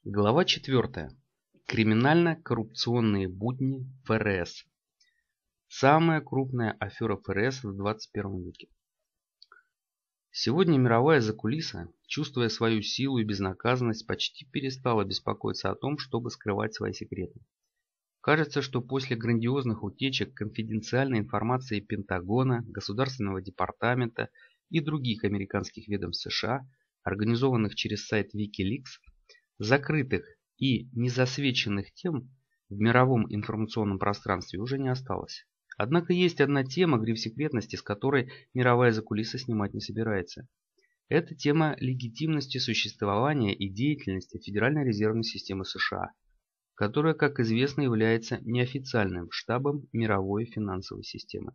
Глава 4. Криминально-коррупционные будни ФРС. Самая крупная афера ФРС в 21 веке. Сегодня мировая закулиса, чувствуя свою силу и безнаказанность, почти перестала беспокоиться о том, чтобы скрывать свои секреты. Кажется, что после грандиозных утечек конфиденциальной информации Пентагона, Государственного департамента и других американских ведомств США, организованных через сайт Wikileaks, закрытых и незасвеченных тем в мировом информационном пространстве уже не осталось. Однако есть одна тема, гриф секретности, с которой мировая закулиса снимать не собирается. Это тема легитимности существования и деятельности Федеральной резервной системы США, которая, как известно, является неофициальным штабом мировой финансовой системы.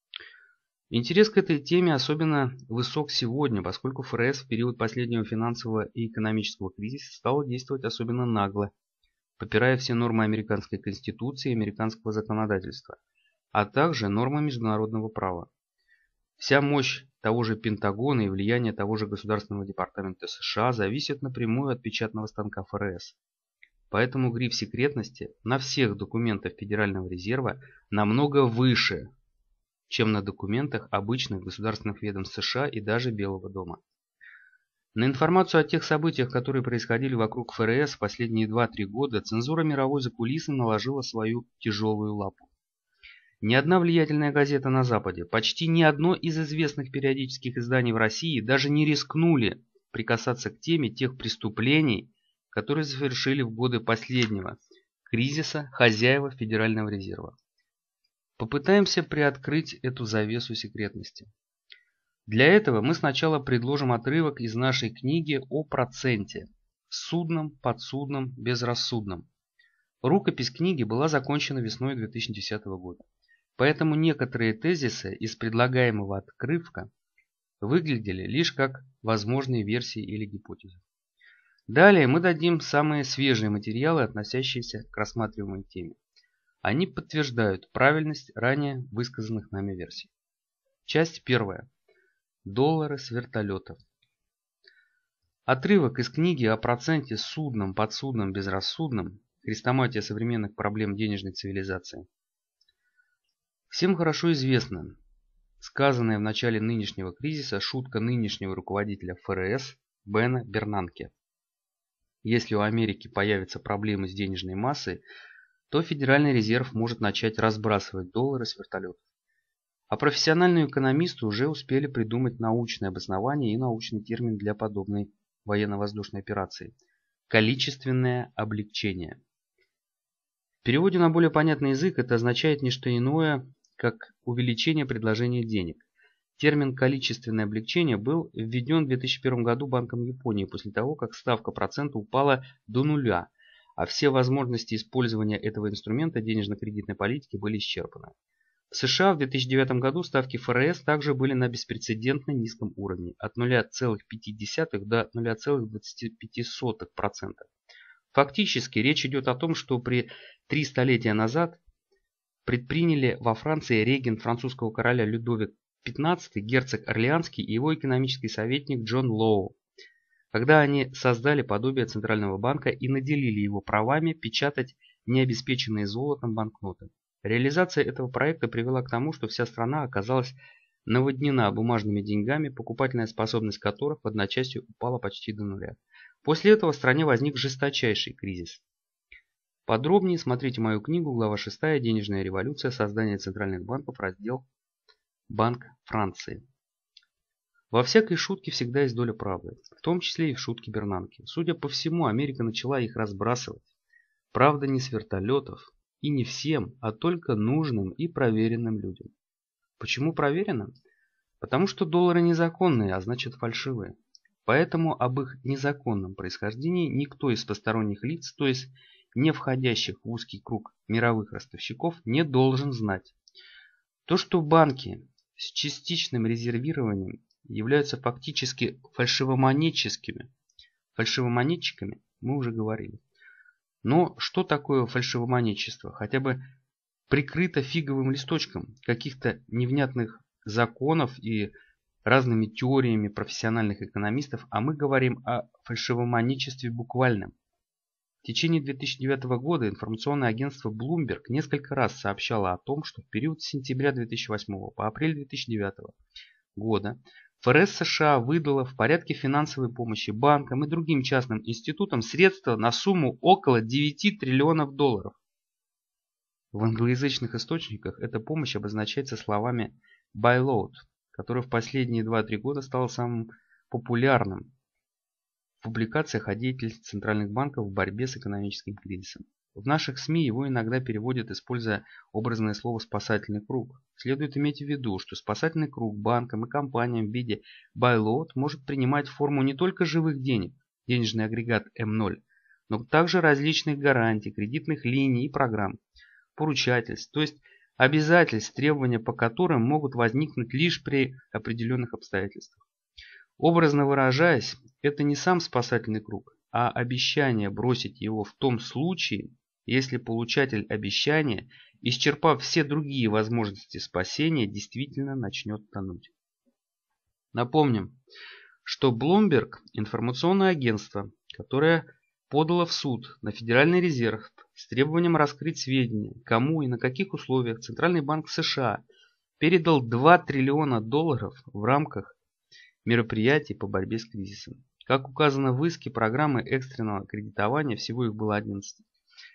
Интерес к этой теме особенно высок сегодня, поскольку ФРС в период последнего финансового и экономического кризиса стала действовать особенно нагло, попирая все нормы американской конституции и американского законодательства, а также нормы международного права. Вся мощь того же Пентагона и влияние того же Государственного департамента США зависят напрямую от печатного станка ФРС. Поэтому гриф секретности на всех документах Федерального резерва намного выше, чем на документах обычных государственных ведомств США и даже Белого дома. На информацию о тех событиях, которые происходили вокруг ФРС в последние 2-3 года, цензура мировой закулисы наложила свою тяжелую лапу. Ни одна влиятельная газета на Западе, почти ни одно из известных периодических изданий в России даже не рискнули прикасаться к теме тех преступлений, которые совершили в годы последнего кризиса хозяева Федерального резерва. Попытаемся приоткрыть эту завесу секретности. Для этого мы сначала предложим отрывок из нашей книги о проценте – судном, подсудном, безрассудном. Рукопись книги была закончена весной 2010 года. Поэтому некоторые тезисы из предлагаемого отрывка выглядели лишь как возможные версии или гипотезы. Далее мы дадим самые свежие материалы, относящиеся к рассматриваемой теме. Они подтверждают правильность ранее высказанных нами версий. Часть 1. Доллары с вертолетов. Отрывок из книги о проценте судном, подсудном, безрассудном. Хрестоматия современных проблем денежной цивилизации. Всем хорошо известна сказанная в начале нынешнего кризиса шутка нынешнего руководителя ФРС Бена Бернанке. Если у Америки появятся проблемы с денежной массой, то Федеральный резерв может начать разбрасывать доллары с вертолетов. А профессиональные экономисты уже успели придумать научное обоснование и научный термин для подобной военно-воздушной операции – количественное облегчение. В переводе на более понятный язык это означает не что иное, как увеличение предложения денег. Термин «количественное облегчение» был введен в 2001 году Банком Японии после того, как ставка процента упала до нуля, а все возможности использования этого инструмента денежно-кредитной политики были исчерпаны. В США в 2009 году ставки ФРС также были на беспрецедентно низком уровне – от 0,5 до 0,25%. Фактически речь идет о том, что 3 столетия назад предприняли во Франции регент французского короля Людовик XV, герцог Орлеанский и его экономический советник Джон Лоу, когда они создали подобие Центрального банка и наделили его правами печатать необеспеченные золотом банкноты. Реализация этого проекта привела к тому, что вся страна оказалась наводнена бумажными деньгами, покупательная способность которых в одночасье упала почти до нуля. После этого в стране возник жесточайший кризис. Подробнее смотрите мою книгу, глава 6, «Денежная революция. Создание центральных банков», раздел «Банк Франции». Во всякой шутке всегда есть доля правды, в том числе и в шутке Бернанке. Судя по всему, Америка начала их разбрасывать. Правда, не с вертолетов и не всем, а только нужным и проверенным людям. Почему проверенным? Потому что доллары незаконные, а значит фальшивые. Поэтому об их незаконном происхождении никто из посторонних лиц, то есть не входящих в узкий круг мировых ростовщиков, не должен знать. То, что банки с частичным резервированием являются фактически фальшивомонетчиками, мы уже говорили. Но что такое фальшивомонетчество? Хотя бы прикрыто фиговым листочком каких-то невнятных законов и разными теориями профессиональных экономистов, а мы говорим о фальшивомонетчестве буквальном. В течение 2009 года информационное агентство Bloomberg несколько раз сообщало о том, что в период с сентября 2008 по апрель 2009 года ФРС США выдала в порядке финансовой помощи банкам и другим частным институтам средства на сумму около 9 триллионов долларов. В англоязычных источниках эта помощь обозначается словами bailout, которое в последние 2-3 года стало самым популярным в публикациях о деятельности центральных банков в борьбе с экономическим кризисом. В наших СМИ его иногда переводят, используя образное слово «спасательный круг». Следует иметь в виду, что спасательный круг банкам и компаниям в виде bailout может принимать форму не только живых денег, денежный агрегат М0, но также различных гарантий, кредитных линий и программ, поручательств, то есть обязательств, требования по которым могут возникнуть лишь при определенных обстоятельствах. Образно выражаясь, это не сам спасательный круг, а обещание бросить его в том случае, если получатель обещания, исчерпав все другие возможности спасения, действительно начнет тонуть. Напомним, что Bloomberg – информационное агентство, которое подало в суд на Федеральный резерв с требованием раскрыть сведения, кому и на каких условиях Центральный банк США передал 2 триллиона долларов в рамках мероприятий по борьбе с кризисом. Как указано в иске, программы экстренного кредитования, всего их было 11,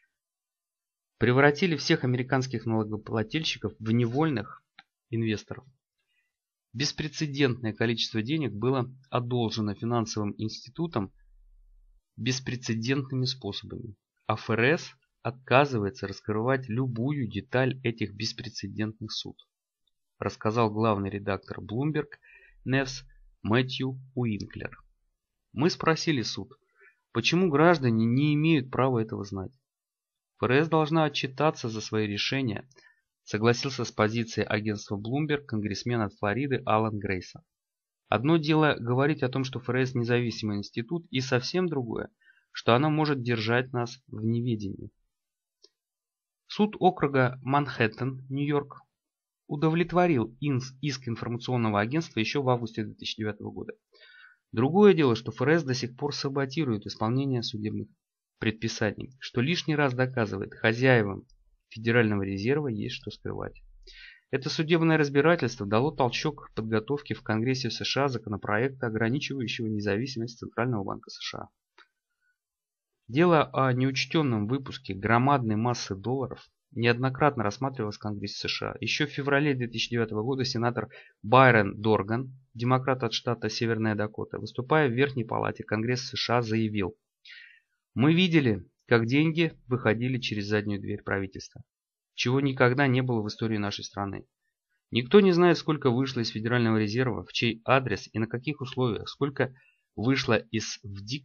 превратили всех американских налогоплательщиков в невольных инвесторов. Беспрецедентное количество денег было одолжено финансовым институтам беспрецедентными способами. А ФРС отказывается раскрывать любую деталь этих беспрецедентных суд, рассказал главный редактор Bloomberg News Мэтью Уинклер. Мы спросили суд, почему граждане не имеют права этого знать. ФРС должна отчитаться за свои решения, согласился с позицией агентства Bloomberg конгрессмен от Флориды Алан Грейсон. Одно дело говорить о том, что ФРС независимый институт, и совсем другое, что она может держать нас в неведении. Суд округа Манхэттен, Нью-Йорк, удовлетворил иск информационного агентства еще в августе 2009 года. Другое дело, что ФРС до сих пор саботирует исполнение судебных предписаний, что лишний раз доказывает, хозяевам Федерального резерва есть что скрывать. Это судебное разбирательство дало толчок к подготовке в Конгрессе США законопроекта, ограничивающего независимость Центрального банка США. Дело о неучтенном выпуске громадной массы долларов неоднократно рассматривалось в Конгрессе США. Еще в феврале 2009 года сенатор Байрон Дорган, демократ от штата Северная Дакота, выступая в Верхней палате Конгресса США, заявил: «Мы видели, как деньги выходили через заднюю дверь правительства, чего никогда не было в истории нашей страны. Никто не знает, сколько вышло из Федерального резерва, в чей адрес и на каких условиях, сколько вышло из ФДИК,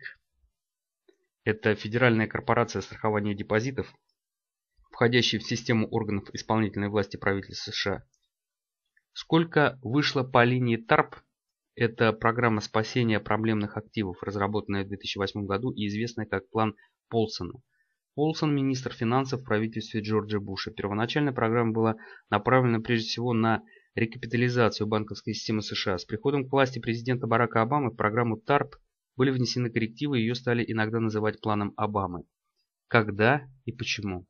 это Федеральная корпорация страхования депозитов, входящая в систему органов исполнительной власти правительства США, сколько вышло по линии ТАРП, это программа спасения проблемных активов, разработанная в 2008 году и известная как план Полсона. Полсон – министр финансов в правительстве Джорджа Буша. Первоначально программа была направлена прежде всего на рекапитализацию банковской системы США. С приходом к власти президента Барака Обамы в программу ТАРП были внесены коррективы, и ее стали иногда называть планом Обамы. Когда и почему?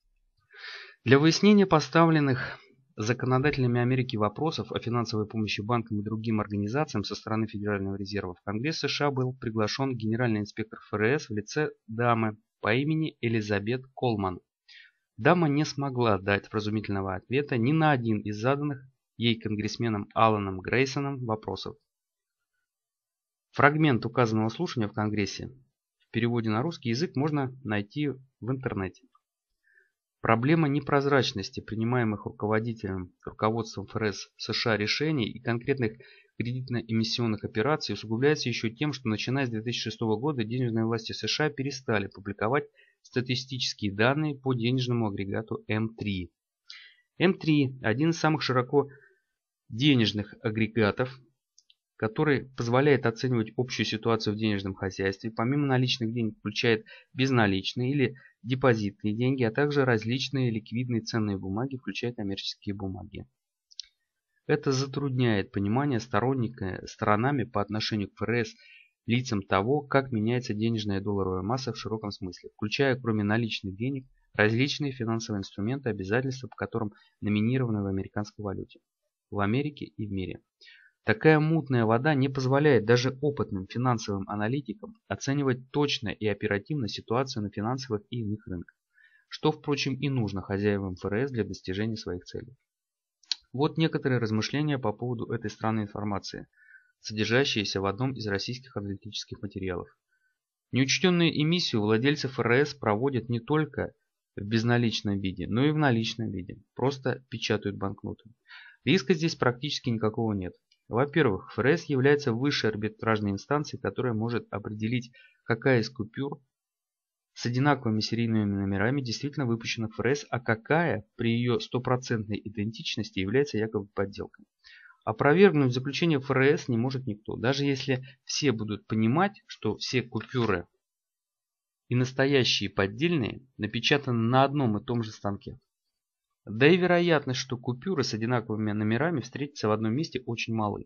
Для выяснения поставленных законодателями Америки вопросов о финансовой помощи банкам и другим организациям со стороны Федерального резерва в Конгресс США был приглашен генеральный инспектор ФРС в лице дамы по имени Элизабет Колман. Дама не смогла дать вразумительного ответа ни на один из заданных ей конгрессменом Аланом Грейсоном вопросов. Фрагмент указанного слушания в Конгрессе в переводе на русский язык можно найти в интернете. Проблема непрозрачности принимаемых руководством ФРС США решений и конкретных кредитно-эмиссионных операций усугубляется еще тем, что начиная с 2006 года денежные власти США перестали публиковать статистические данные по денежному агрегату М3. М3 – один из самых широко денежных агрегатов, который позволяет оценивать общую ситуацию в денежном хозяйстве. Помимо наличных денег включает безналичные или депозитные деньги, а также различные ликвидные ценные бумаги, включая коммерческие бумаги. Это затрудняет понимание сторонами по отношению к ФРС лицам того, как меняется денежная долларовая масса в широком смысле, включая, кроме наличных денег, различные финансовые инструменты, обязательства, по которым номинированы в американской валюте, в Америке и в мире. Такая мутная вода не позволяет даже опытным финансовым аналитикам оценивать точно и оперативно ситуацию на финансовых и иных рынках, что, впрочем, и нужно хозяевам ФРС для достижения своих целей. Вот некоторые размышления по поводу этой странной информации, содержащиеся в одном из российских аналитических материалов. Неучтенную эмиссию владельцы ФРС проводят не только в безналичном виде, но и в наличном виде. Просто печатают банкноты. Риска здесь практически никакого нет. Во-первых, ФРС является высшей арбитражной инстанцией, которая может определить, какая из купюр с одинаковыми серийными номерами действительно выпущена ФРС, а какая при ее стопроцентной идентичности является якобы подделкой. Опровергнуть заключение ФРС не может никто, даже если все будут понимать, что все купюры и настоящие, и поддельные напечатаны на одном и том же станке. Да и вероятность, что купюры с одинаковыми номерами встретятся в одном месте, очень малы.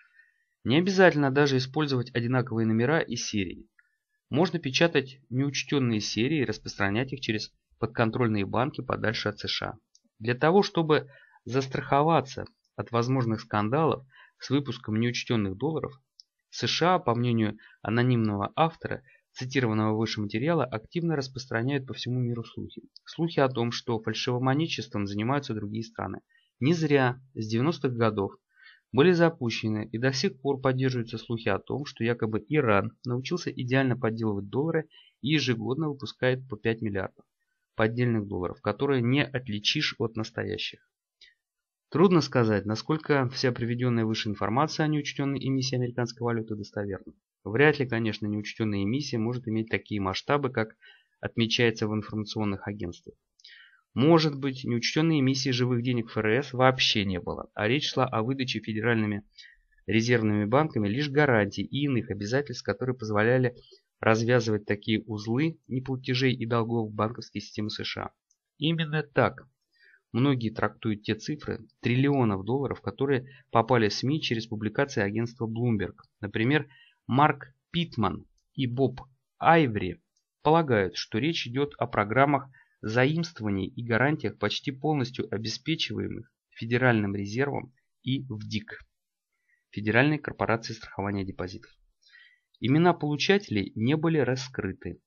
Не обязательно даже использовать одинаковые номера и серии. Можно печатать неучтенные серии и распространять их через подконтрольные банки подальше от США. Для того, чтобы застраховаться от возможных скандалов с выпуском неучтенных долларов, США, по мнению анонимного автора цитированного выше материала, активно распространяют по всему миру слухи. Слухи о том, что фальшивомонетчеством занимаются другие страны. Не зря с 90-х годов были запущены и до сих пор поддерживаются слухи о том, что якобы Иран научился идеально подделывать доллары и ежегодно выпускает по 5 миллиардов поддельных долларов, которые не отличишь от настоящих. Трудно сказать, насколько вся приведенная выше информация о неучтенной эмиссии американской валюты достоверна. Вряд ли, конечно, неучтенная эмиссия может иметь такие масштабы, как отмечается в информационных агентствах. Может быть, неучтенной эмиссии живых денег ФРС вообще не было, а речь шла о выдаче федеральными резервными банками лишь гарантий и иных обязательств, которые позволяли развязывать такие узлы неплатежей и долгов в банковской системе США. Именно так многие трактуют те цифры триллионов долларов, которые попали в СМИ через публикации агентства Bloomberg. Например, Марк Питман и Боб Айври полагают, что речь идет о программах заимствований и гарантиях, почти полностью обеспечиваемых Федеральным резервом и ВДИК, Федеральной корпорацией страхования депозитов. Имена получателей не были раскрыты.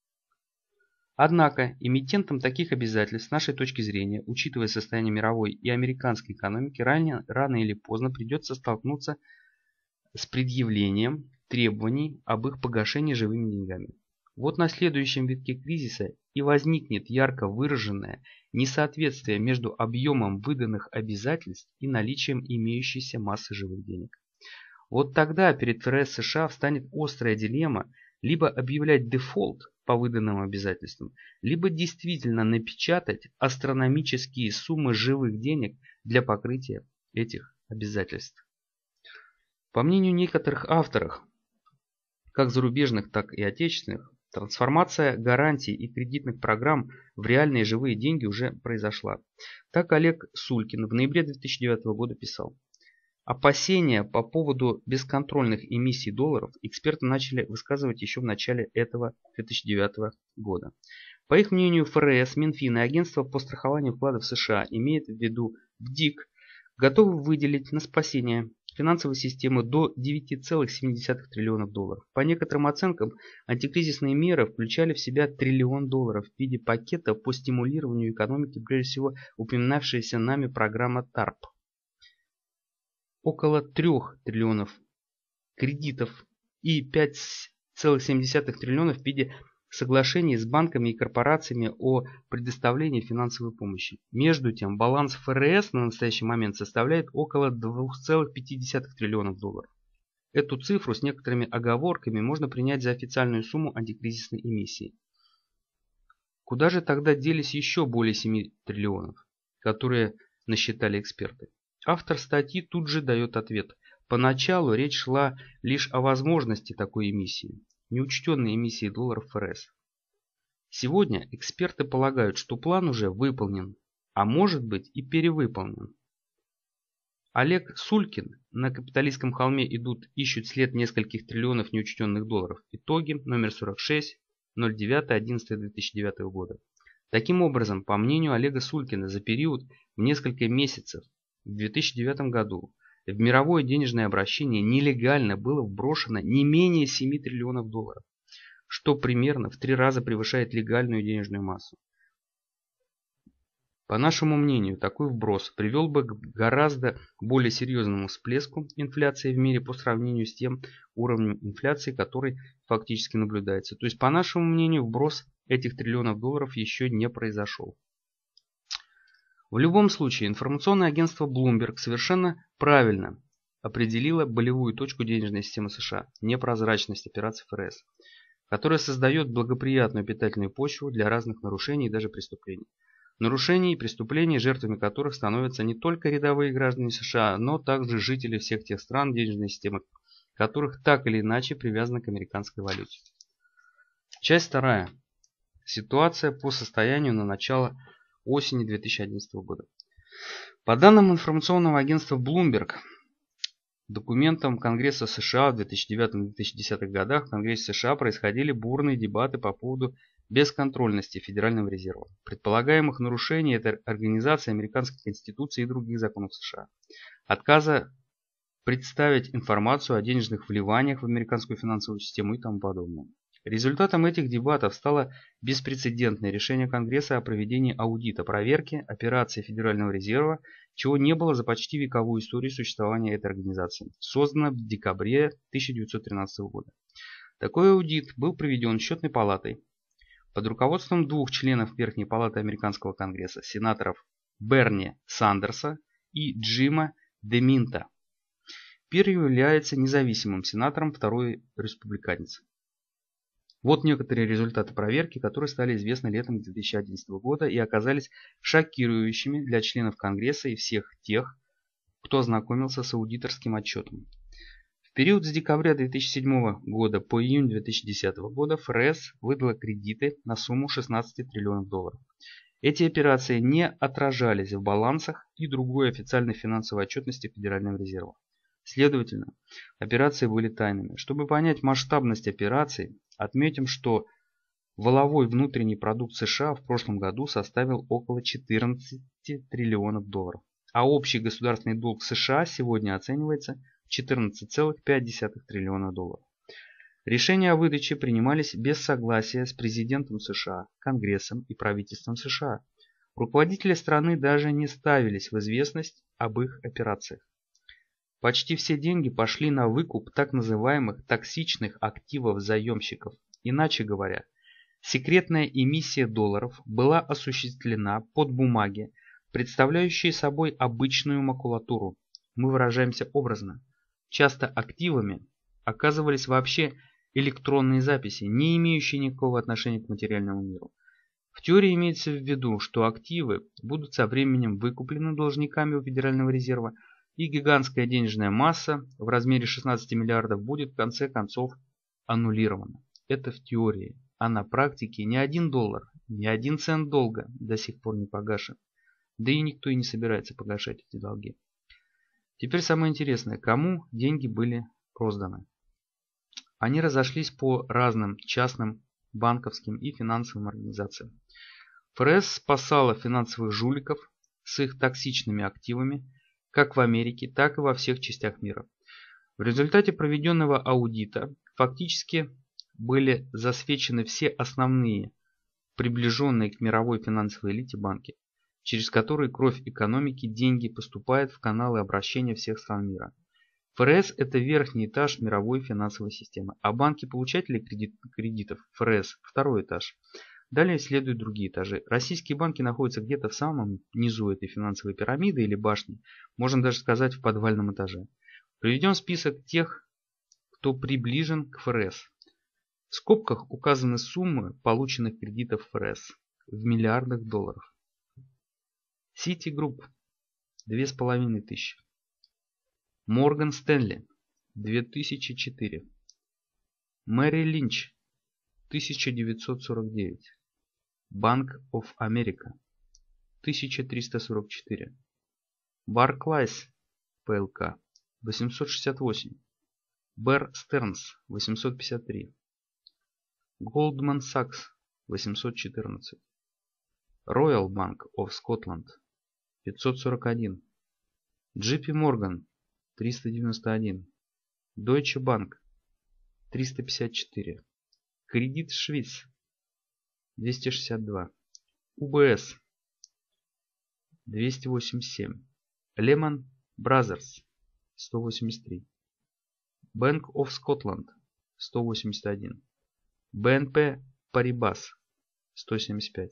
Однако эмитентам таких обязательств с нашей точки зрения, учитывая состояние мировой и американской экономики, рано или поздно придется столкнуться с предъявлением требований об их погашении живыми деньгами. Вот на следующем витке кризиса и возникнет ярко выраженное несоответствие между объемом выданных обязательств и наличием имеющейся массы живых денег. Вот тогда перед ФРС США встанет острая дилемма либо объявлять дефолт по выданным обязательствам, либо действительно напечатать астрономические суммы живых денег для покрытия этих обязательств. По мнению некоторых авторов, как зарубежных, так и отечественных, трансформация гарантий и кредитных программ в реальные живые деньги уже произошла. Так Олег Сулькин в ноябре 2009 года писал: опасения по поводу бесконтрольных эмиссий долларов эксперты начали высказывать еще в начале этого 2009 года. По их мнению, ФРС, Минфин и Агентство по страхованию вкладов США имеют в виду ВДИК, готовы выделить на спасение финансовой системы до 9,7 триллионов долларов. По некоторым оценкам, антикризисные меры включали в себя триллион долларов в виде пакета по стимулированию экономики, прежде всего упоминавшаяся нами программа ТАРП. Около 3 триллионов кредитов и 5,7 триллионов в виде соглашений с банками и корпорациями о предоставлении финансовой помощи. Между тем, баланс ФРС на настоящий момент составляет около 2,5 триллионов долларов. Эту цифру с некоторыми оговорками можно принять за официальную сумму антикризисной эмиссии. Куда же тогда делись еще более 7 триллионов, которые насчитали эксперты? Автор статьи тут же дает ответ. Поначалу речь шла лишь о возможности такой эмиссии, неучтенной эмиссии долларов ФРС. Сегодня эксперты полагают, что план уже выполнен, а может быть и перевыполнен. Олег Сулькин. На капиталистском холме ищут след нескольких триллионов неучтенных долларов. Итоги. Номер 46. 09.11.2009 года. Таким образом, по мнению Олега Сулькина, за период в несколько месяцев в 2009 году в мировое денежное обращение нелегально было вброшено не менее 7 триллионов долларов, что примерно в 3 раза превышает легальную денежную массу. По нашему мнению, такой вброс привел бы к гораздо более серьезному всплеску инфляции в мире по сравнению с тем уровнем инфляции, который фактически наблюдается. То есть, по нашему мнению, вброс этих триллионов долларов еще не произошел. В любом случае, информационное агентство Bloomberg совершенно правильно определило болевую точку денежной системы США – непрозрачность операций ФРС, которая создает благоприятную питательную почву для разных нарушений и даже преступлений. Нарушений и преступлений, жертвами которых становятся не только рядовые граждане США, но также жители всех тех стран, денежной системы которых так или иначе привязаны к американской валюте. Часть 2. Ситуация по состоянию на начало осени 2011 года. По данным информационного агентства Bloomberg, документам Конгресса США в 2009-2010 годах в Конгрессе США происходили бурные дебаты по поводу бесконтрольности Федерального резерва, предполагаемых нарушений этой организации американской конституции и других законов США, отказа представить информацию о денежных вливаниях в американскую финансовую систему и тому подобное. Результатом этих дебатов стало беспрецедентное решение Конгресса о проведении аудита проверки операций Федерального резерва, чего не было за почти вековую историю существования этой организации, созданной в декабре 1913 года. Такой аудит был проведен Счетной палатой под руководством 2 членов Верхней палаты американского Конгресса, сенаторов Берни Сандерса и Джима Деминта. Первый является независимым сенатором, второй республиканец. Вот некоторые результаты проверки, которые стали известны летом 2011 года и оказались шокирующими для членов Конгресса и всех тех, кто ознакомился с аудиторским отчетом. В период с декабря 2007 года по июнь 2010 года ФРС выдала кредиты на сумму 16 триллионов долларов. Эти операции не отражались в балансах и другой официальной финансовой отчетности Федерального резерва. Следовательно, операции были тайными. Чтобы понять масштабность операций, отметим, что валовой внутренний продукт США в прошлом году составил около 14 триллионов долларов, а общий государственный долг США сегодня оценивается в 14,5 триллиона долларов. Решения о выдаче принимались без согласия с президентом США, Конгрессом и правительством США. Руководители страны даже не ставились в известность об их операциях. Почти все деньги пошли на выкуп так называемых токсичных активов заемщиков. Иначе говоря, секретная эмиссия долларов была осуществлена под бумаги, представляющие собой обычную макулатуру. Мы выражаемся образно. Часто активами оказывались вообще электронные записи, не имеющие никакого отношения к материальному миру. В теории имеется в виду, что активы будут со временем выкуплены должниками у Федерального резерва, и гигантская денежная масса в размере 16 миллиардов будет в конце концов аннулирована. Это в теории, а на практике ни $1, ни 1 цент долга до сих пор не погашен. Да и никто и не собирается погашать эти долги. Теперь самое интересное, кому деньги были розданы. Они разошлись по разным частным, банковским и финансовым организациям. ФРС спасала финансовых жуликов с их токсичными активами, как в Америке, так и во всех частях мира. В результате проведенного аудита фактически были засвечены все основные, приближенные к мировой финансовой элите банки, через которые кровь экономики, деньги поступают в каналы обращения всех стран мира. ФРС – это верхний этаж мировой финансовой системы, а банки-получатели кредитов ФРС – второй этаж. Далее следуют другие этажи. Российские банки находятся где-то в самом низу этой финансовой пирамиды или башни, можно даже сказать в подвальном этаже. Приведем список тех, кто приближен к ФРС. В скобках указаны суммы полученных кредитов ФРС в миллиардах долларов. Citigroup – 2500. Морган Стэнли – 2004. Мэри Линч – 1949. Банк оф Америка – 1344. Барклайс ПЛК 868, Bear Stearns 853, Goldman Sachs 814, Royal Bank of Scotland 541, JP Morgan 391, Deutsche Bank 354, Credit Suisse 262, UBS 287, Lehman Brothers 183, Bank of Scotland 181, BNP Paribas 175.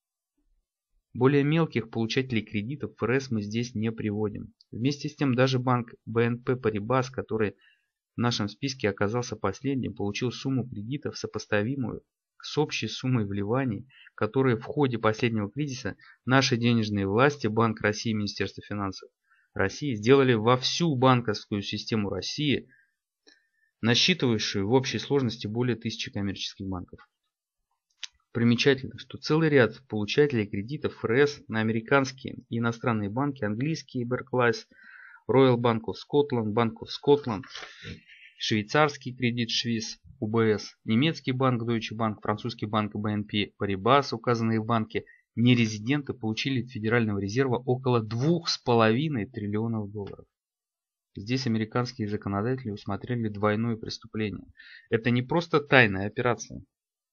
Более мелких получателей кредитов ФРС мы здесь не приводим. Вместе с тем даже банк BNP Paribas, который в нашем списке оказался последним, получил сумму кредитов, сопоставимую с общей суммой вливаний, которые в ходе последнего кризиса наши денежные власти, Банк России и Министерство финансов России сделали во всю банковскую систему России, насчитывающую в общей сложности более 1000 коммерческих банков. Примечательно, что целый ряд получателей кредитов ФРС на американские и иностранные банки, английские Barclays, Royal Bank of Scotland, Bank of Scotland, швейцарский Credit Suisse, UBS, немецкий банк Deutsche Bank, французский банк BNP Paribas, указанные в банке нерезиденты получили от Федерального резерва около 2,5 триллионов долларов. Здесь американские законодатели усмотрели двойное преступление. Это не просто тайная операция,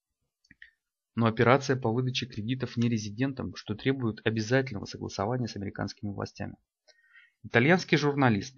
но операция по выдаче кредитов нерезидентам, что требует обязательного согласования с американскими властями. Итальянский журналист,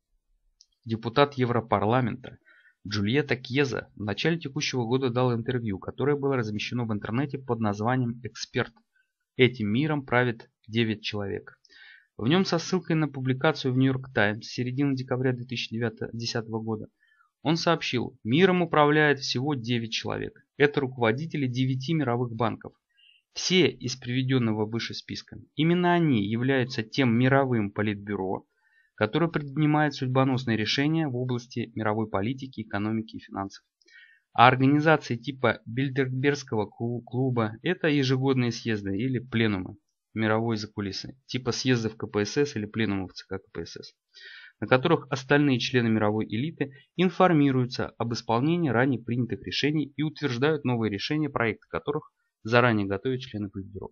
депутат Европарламента Джульетта Кьеза в начале текущего года дал интервью, которое было размещено в интернете под названием «Эксперт. Этим миром правит 9 человек». В нем со ссылкой на публикацию в Нью-Йорк Таймс с середины декабря 2010 года он сообщил: миром управляет всего 9 человек. Это руководители 9 мировых банков. Все из приведенного выше списка. Именно они являются тем мировым политбюро, которое принимает судьбоносные решения в области мировой политики, экономики и финансов. А организации типа Бильдербергского клуба – это ежегодные съезды или пленумы мировой закулисы, типа съездов КПСС или пленумов ЦК КПСС, на которых остальные члены мировой элиты информируются об исполнении ранее принятых решений и утверждают новые решения, проекты которых заранее готовят члены Политбюро.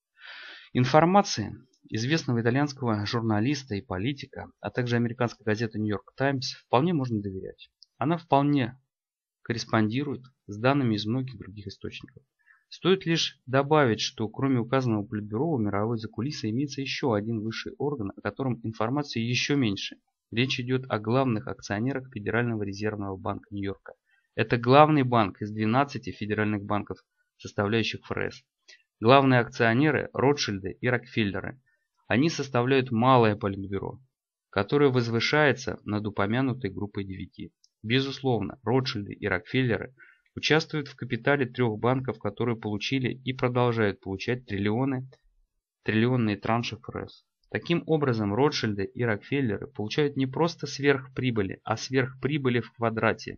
Информации известного итальянского журналиста и политика, а также американской газеты Нью-Йорк Таймс вполне можно доверять. Она вполне корреспондирует с данными из многих других источников. Стоит лишь добавить, что кроме указанного Политбюро у мировой закулисы имеется еще один высший орган, о котором информации еще меньше. Речь идет о главных акционерах Федерального резервного банка Нью-Йорка. Это главный банк из 12 федеральных банков, составляющих ФРС. Главные акционеры – Ротшильды и Рокфеллеры. Они составляют малое Политбюро, которое возвышается над упомянутой группой 9. Безусловно, Ротшильды и Рокфеллеры участвуют в капитале 3 банков, которые получили и продолжают получать триллионные транши ФРС. Таким образом, Ротшильды и Рокфеллеры получают не просто сверхприбыли, а сверхприбыли в квадрате,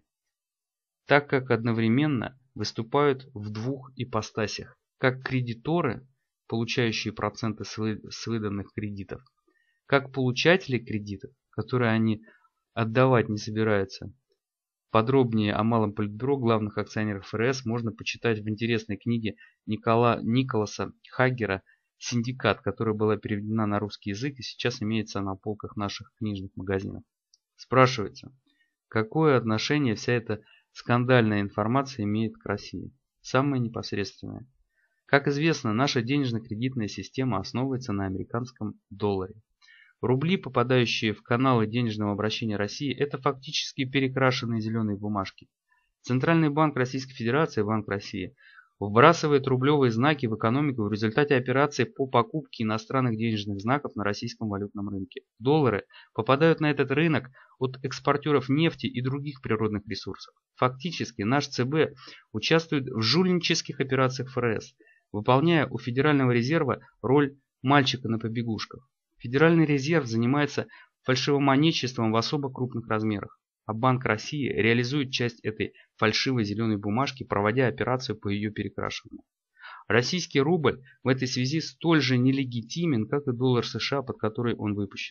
так как одновременно выступают в двух ипостасях, как кредиторы, получающие проценты с выданных кредитов, как получатели кредитов, которые они отдавать не собираются. Подробнее о малом политбюро главных акционеров ФРС можно почитать в интересной книге Николаса Хаггера «Синдикат», которая была переведена на русский язык и сейчас имеется на полках наших книжных магазинов. Спрашивается, какое отношение вся эта скандальная информация имеет к России? Самое непосредственное. Как известно, наша денежно-кредитная система основывается на американском долларе. Рубли, попадающие в каналы денежного обращения России, это фактически перекрашенные зеленые бумажки. Центральный банк Российской Федерации, Банк России, вбрасывает рублевые знаки в экономику в результате операции по покупке иностранных денежных знаков на российском валютном рынке. Доллары попадают на этот рынок от экспортеров нефти и других природных ресурсов. Фактически наш ЦБ участвует в жульнических операциях ФРС, выполняя у Федерального резерва роль мальчика на побегушках. Федеральный резерв занимается фальшивомонетчеством в особо крупных размерах, а Банк России реализует часть этой фальшивой зеленой бумажки, проводя операцию по ее перекрашиванию. Российский рубль в этой связи столь же нелегитимен, как и доллар США, под который он выпущен.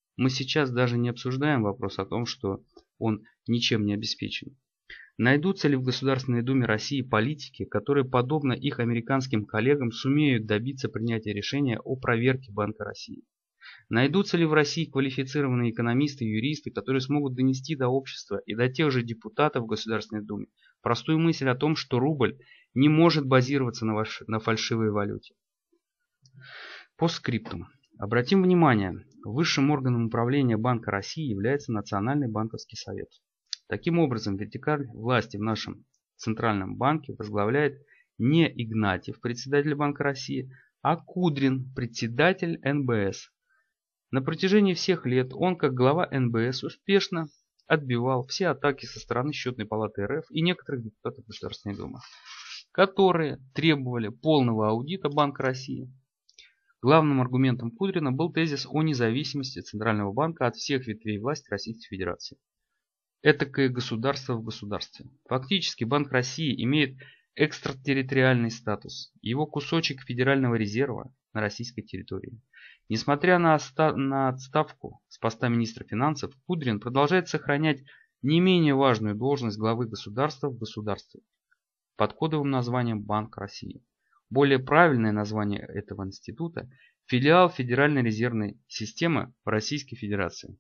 Мы сейчас даже не обсуждаем вопрос о том, что он ничем не обеспечен. Найдутся ли в Государственной Думе России политики, которые, подобно их американским коллегам, сумеют добиться принятия решения о проверке Банка России? Найдутся ли в России квалифицированные экономисты и юристы, которые смогут донести до общества и до тех же депутатов в Государственной Думе простую мысль о том, что рубль не может базироваться на фальшивой валюте? Постскриптум. Обратим внимание, высшим органом управления Банка России является Национальный банковский совет. Таким образом, вертикаль власти в нашем Центральном банке возглавляет не Игнатьев, председатель Банка России, а Кудрин, председатель НБС. На протяжении всех лет он, как глава НБС, успешно отбивал все атаки со стороны Счетной палаты РФ и некоторых депутатов Государственной Думы, которые требовали полного аудита Банка России. Главным аргументом Кудрина был тезис о независимости Центрального банка от всех ветвей власти Российской Федерации. Этакое государство в государстве. Фактически Банк России имеет экстратерриториальный статус. Его кусочек Федерального резерва на российской территории. Несмотря на отставку с поста министра финансов, Кудрин продолжает сохранять не менее важную должность главы государства в государстве под кодовым названием Банк России. Более правильное название этого института – филиал Федеральной резервной системы в Российской Федерации.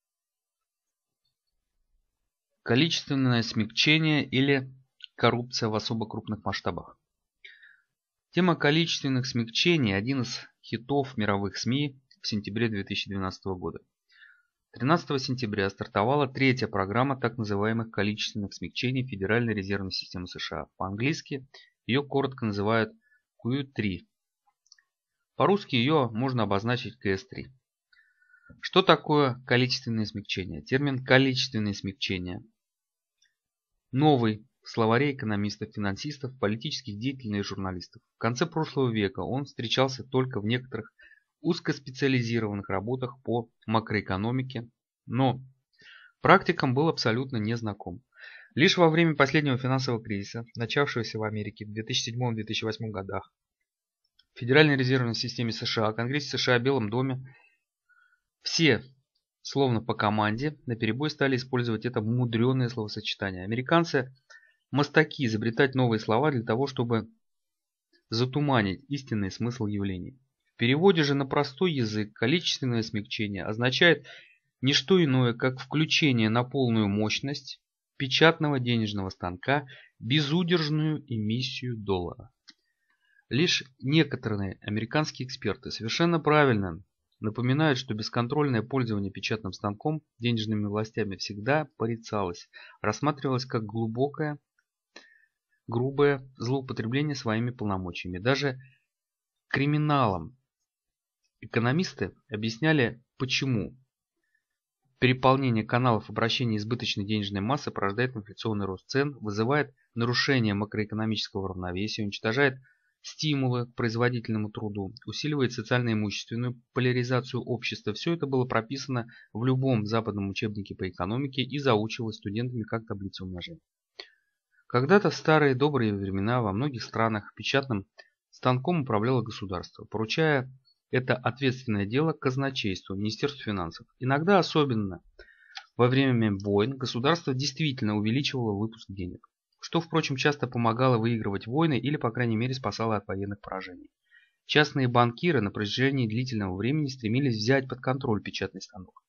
Количественное смягчение или коррупция в особо крупных масштабах. Тема количественных смягчений – один из хитов мировых СМИ в сентябре 2012 года. 13 сентября стартовала третья программа так называемых количественных смягчений Федеральной резервной системы США. По-английски ее коротко называют Q3. По-русски ее можно обозначить КС-3. Что такое количественное смягчение? Термин количественное смягчение новый в словаре экономистов, финансистов, политических деятелей и журналистов. В конце прошлого века он встречался только в некоторых узкоспециализированных работах по макроэкономике, но практикам был абсолютно незнаком. Лишь во время последнего финансового кризиса, начавшегося в Америке в 2007-2008 годах, в Федеральной резервной системе США, Конгрессе США, Белом доме, все, словно по команде, наперебой стали использовать это мудреное словосочетание. Американцы мастаки изобретать новые слова для того, чтобы затуманить истинный смысл явлений. В переводе же на простой язык количественное смягчение означает не что иное, как включение на полную мощность печатного денежного станка безудержную эмиссию доллара. Лишь некоторые американские эксперты совершенно правильно напоминают, что бесконтрольное пользование печатным станком денежными властями всегда порицалось, рассматривалось как грубое злоупотребление своими полномочиями. Даже криминалам экономисты объясняли, почему переполнение каналов обращения избыточной денежной массы порождает инфляционный рост цен, вызывает нарушение макроэкономического равновесия, уничтожает стимулы к производительному труду, усиливает социально-имущественную поляризацию общества. Все это было прописано в любом западном учебнике по экономике и заучивалось студентами как таблица умножения. Когда-то в старые добрые времена во многих странах печатным станком управляло государство, поручая это ответственное дело казначейству, Министерству финансов. Иногда, особенно во время войн, государство действительно увеличивало выпуск денег, что, впрочем, часто помогало выигрывать войны или, по крайней мере, спасало от военных поражений. Частные банкиры на протяжении длительного времени стремились взять под контроль печатный станок.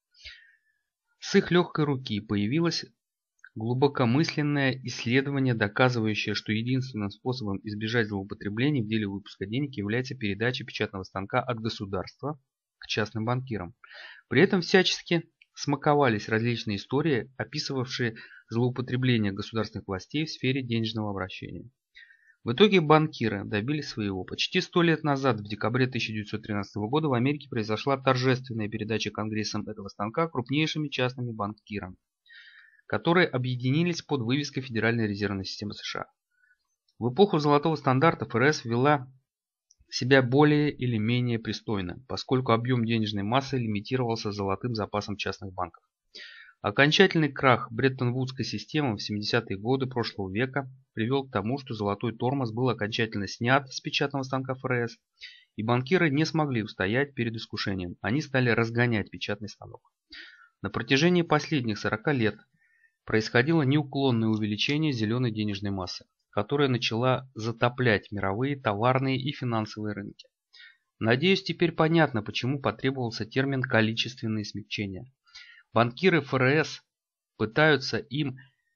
С их легкой руки появилось глубокомысленное исследование, доказывающее, что единственным способом избежать злоупотреблений в деле выпуска денег является передача печатного станка от государства к частным банкирам. При этом всячески смаковались различные истории, описывавшие злоупотребление государственных властей в сфере денежного обращения. В итоге банкиры добились своего. Почти 100 лет назад, в декабре 1913 года, в Америке произошла торжественная передача Конгрессом этого станка крупнейшими частными банкирами, которые объединились под вывеской Федеральной резервной системы США. В эпоху золотого стандарта ФРС вела себя более или менее пристойно, поскольку объем денежной массы лимитировался золотым запасом частных банков. Окончательный крах Бреттон-Вудской системы в 70-е годы прошлого века привел к тому, что золотой тормоз был окончательно снят с печатного станка ФРС, и банкиры не смогли устоять перед искушением. Они стали разгонять печатный станок. На протяжении последних 40 лет происходило неуклонное увеличение зеленой денежной массы, которая начала затоплять мировые товарные и финансовые рынки. Надеюсь, теперь понятно, почему потребовался термин «количественные смягчения». Банкиры ФРС пытаются им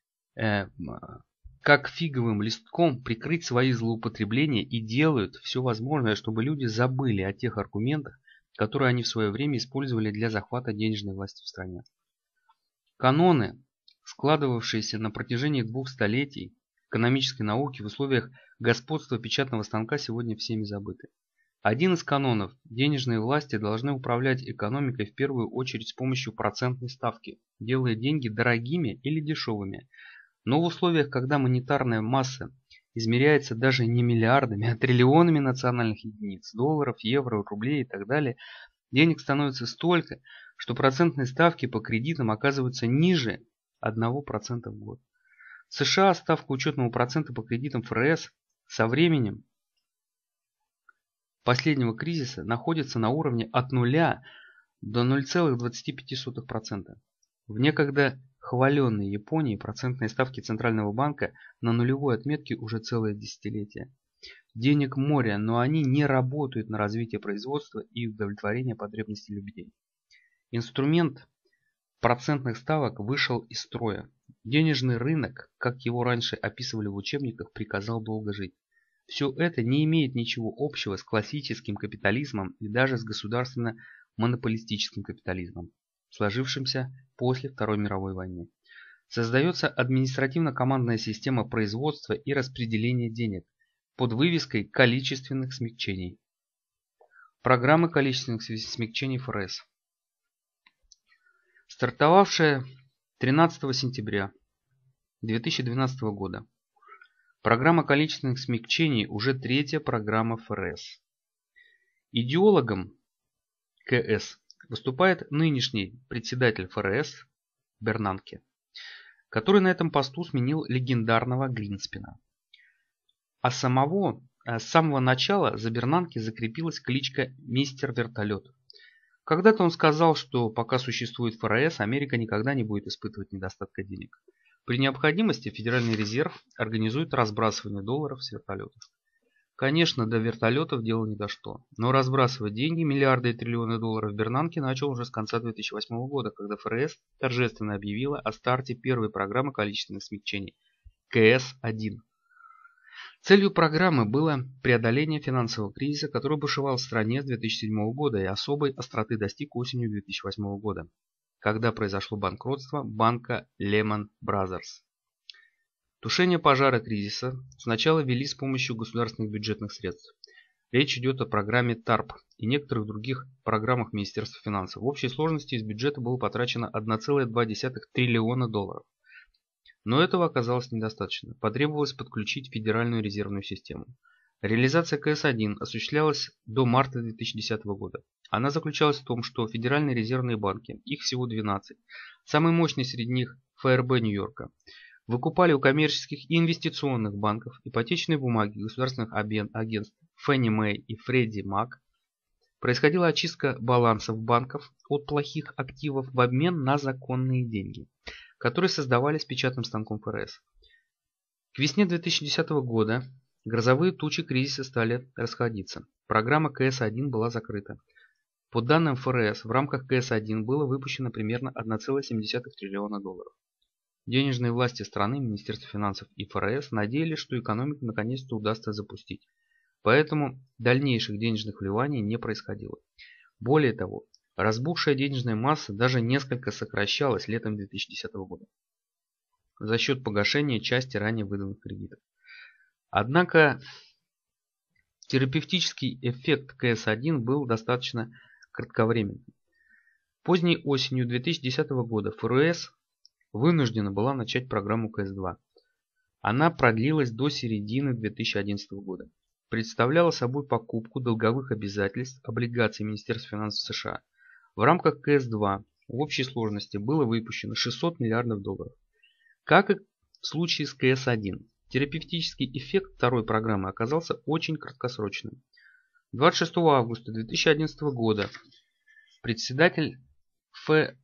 как фиговым листком прикрыть свои злоупотребления и делают все возможное, чтобы люди забыли о тех аргументах, которые они в свое время использовали для захвата денежной власти в стране. Каноны, складывавшиеся на протяжении 2 столетий экономической науки в условиях господства печатного станка, сегодня всеми забыты. Один из канонов – денежные власти должны управлять экономикой в первую очередь с помощью процентной ставки, делая деньги дорогими или дешевыми. Но в условиях, когда монетарная масса измеряется даже не миллиардами, а триллионами национальных единиц, долларов, евро, рублей и так далее, денег становится столько, что процентные ставки по кредитам оказываются ниже 1% в год. В США ставка учетного процента по кредитам ФРС со временем последнего кризиса находится на уровне от 0 до 0,25%. В некогда хваленной Японии процентные ставки Центрального банка на нулевой отметке уже целое десятилетие. Денег море, но они не работают на развитие производства и удовлетворение потребностей людей. Инструмент процентных ставок вышел из строя. Денежный рынок, как его раньше описывали в учебниках, приказал долго жить. Все это не имеет ничего общего с классическим капитализмом и даже с государственно-монополистическим капитализмом, сложившимся после Второй мировой войны. Создается административно-командная система производства и распределения денег под вывеской количественных смягчений. Программы количественных смягчений ФРС. Стартовавшая 13 сентября 2012 года. Программа количественных смягчений уже 3-я программа ФРС. Идеологом КС выступает нынешний председатель ФРС Бернанке, который на этом посту сменил легендарного Гринспена. А с самого начала за Бернанке закрепилась кличка «Мистер Вертолет». Когда-то он сказал, что пока существует ФРС, Америка никогда не будет испытывать недостатка денег. При необходимости Федеральный резерв организует разбрасывание долларов с вертолетов. Конечно, до вертолетов дело не дошло, но разбрасывать деньги, миллиарды и триллионы долларов Бернанке начал уже с конца 2008 года, когда ФРС торжественно объявила о старте первой программы количественных смягчений КС-1. Целью программы было преодоление финансового кризиса, который бушевал в стране с 2007 года и особой остроты достиг осенью 2008 года, когда произошло банкротство банка Lehman Brothers. Тушение пожара кризиса сначала вели с помощью государственных бюджетных средств. Речь идет о программе ТАРП и некоторых других программах Министерства финансов. В общей сложности из бюджета было потрачено 1,2 триллиона долларов. Но этого оказалось недостаточно. Потребовалось подключить Федеральную резервную систему. Реализация КС-1 осуществлялась до марта 2010 года. Она заключалась в том, что федеральные резервные банки, их всего 12, самый мощный среди них ФРБ Нью-Йорка, выкупали у коммерческих и инвестиционных банков ипотечные бумаги государственных агентств Фенни Мэй и Фредди Мак. Происходила очистка балансов банков от плохих активов в обмен на законные деньги, которые создавались печатным станком ФРС. К весне 2010 года грозовые тучи кризиса стали расходиться. Программа КС-1 была закрыта. По данным ФРС, в рамках КС-1 было выпущено примерно 1,7 триллиона долларов. Денежные власти страны, Министерство финансов и ФРС надеялись, что экономику наконец-то удастся запустить. Поэтому дальнейших денежных вливаний не происходило. Более того, разбухшая денежная масса даже несколько сокращалась летом 2010 года за счет погашения части ранее выданных кредитов. Однако терапевтический эффект КС-1 был достаточно кратковременным. Поздней осенью 2010 года ФРС вынуждена была начать программу КС-2. Она продлилась до середины 2011 года. Представляла собой покупку долговых обязательств облигаций Министерства финансов США. В рамках КС-2 в общей сложности было выпущено 600 миллиардов долларов. Как и в случае с КС-1, терапевтический эффект второй программы оказался очень краткосрочным. 26 августа 2011 года председатель ФРС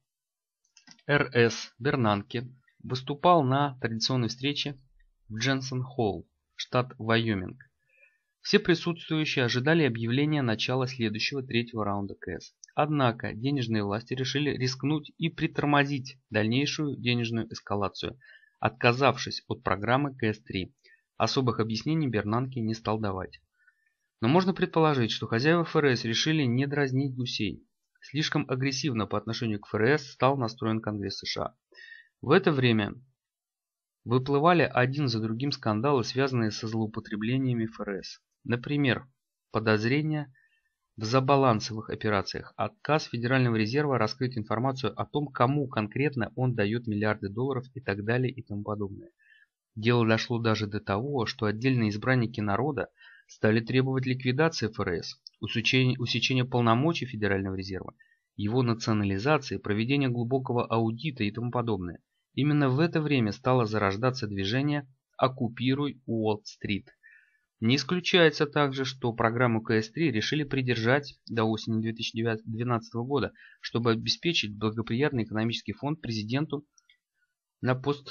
Бернанке выступал на традиционной встрече в Дженсен-Холл, штат Вайоминг. Все присутствующие ожидали объявления начала следующего третьего раунда КС. Однако денежные власти решили рискнуть и притормозить дальнейшую денежную эскалацию, отказавшись от программы КС-3. Особых объяснений Бернанке не стал давать. Но можно предположить, что хозяева ФРС решили не дразнить гусей. Слишком агрессивно по отношению к ФРС стал настроен Конгресс США. В это время выплывали один за другим скандалы, связанные со злоупотреблениями ФРС. Например, подозрения в забалансовых операциях, отказ Федерального резерва раскрыть информацию о том, кому конкретно он дает миллиарды долларов и так далее и тому подобное. Дело дошло даже до того, что отдельные избранники народа стали требовать ликвидации ФРС, усечения полномочий Федерального резерва, его национализации, проведения глубокого аудита и тому подобное. Именно в это время стало зарождаться движение «Оккупируй Уолл-стрит». Не исключается также, что программу КС-3 решили придержать до осени 2012 года, чтобы обеспечить благоприятный экономический фон претенденту на пост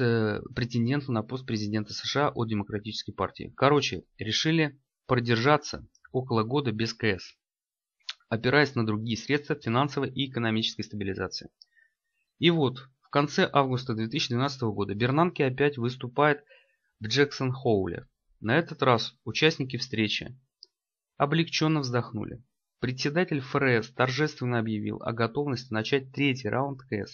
президента США от Демократической партии. Короче, решили продержаться около года без КС, опираясь на другие средства финансовой и экономической стабилизации. И вот, в конце августа 2012 года Бернанке опять выступает в Джексон-Хоуле. На этот раз участники встречи облегченно вздохнули. Председатель ФРС торжественно объявил о готовности начать третий раунд КС.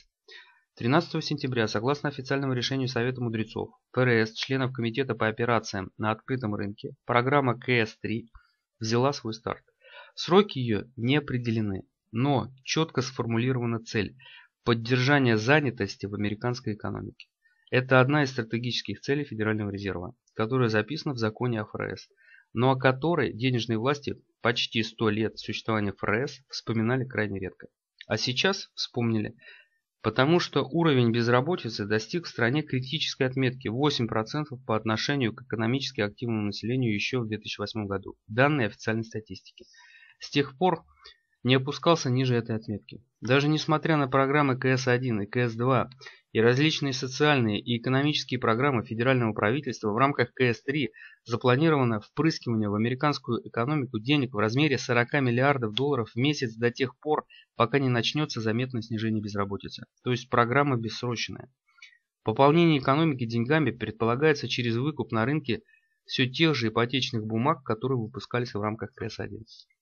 13 сентября, согласно официальному решению Совета мудрецов, ФРС, членов Комитета по операциям на открытом рынке, программа КС-3 взяла свой старт. Сроки ее не определены, но четко сформулирована цель – поддержание занятости в американской экономике. Это одна из стратегических целей Федерального резерва, которая записана в законе о ФРС, но о которой денежные власти почти 100 лет существования ФРС вспоминали крайне редко. А сейчас вспомнили, потому что уровень безработицы достиг в стране критической отметки 8% по отношению к экономически активному населению еще в 2008 году. Данные официальной статистики. С тех пор не опускался ниже этой отметки. Даже несмотря на программы КС-1 и КС-2 и различные социальные и экономические программы федерального правительства, в рамках КС-3 запланировано впрыскивание в американскую экономику денег в размере 40 миллиардов долларов в месяц до тех пор, пока не начнется заметное снижение безработицы. То есть программа бессрочная. Пополнение экономики деньгами предполагается через выкуп на рынке все тех же ипотечных бумаг, которые выпускались в рамках КС-1.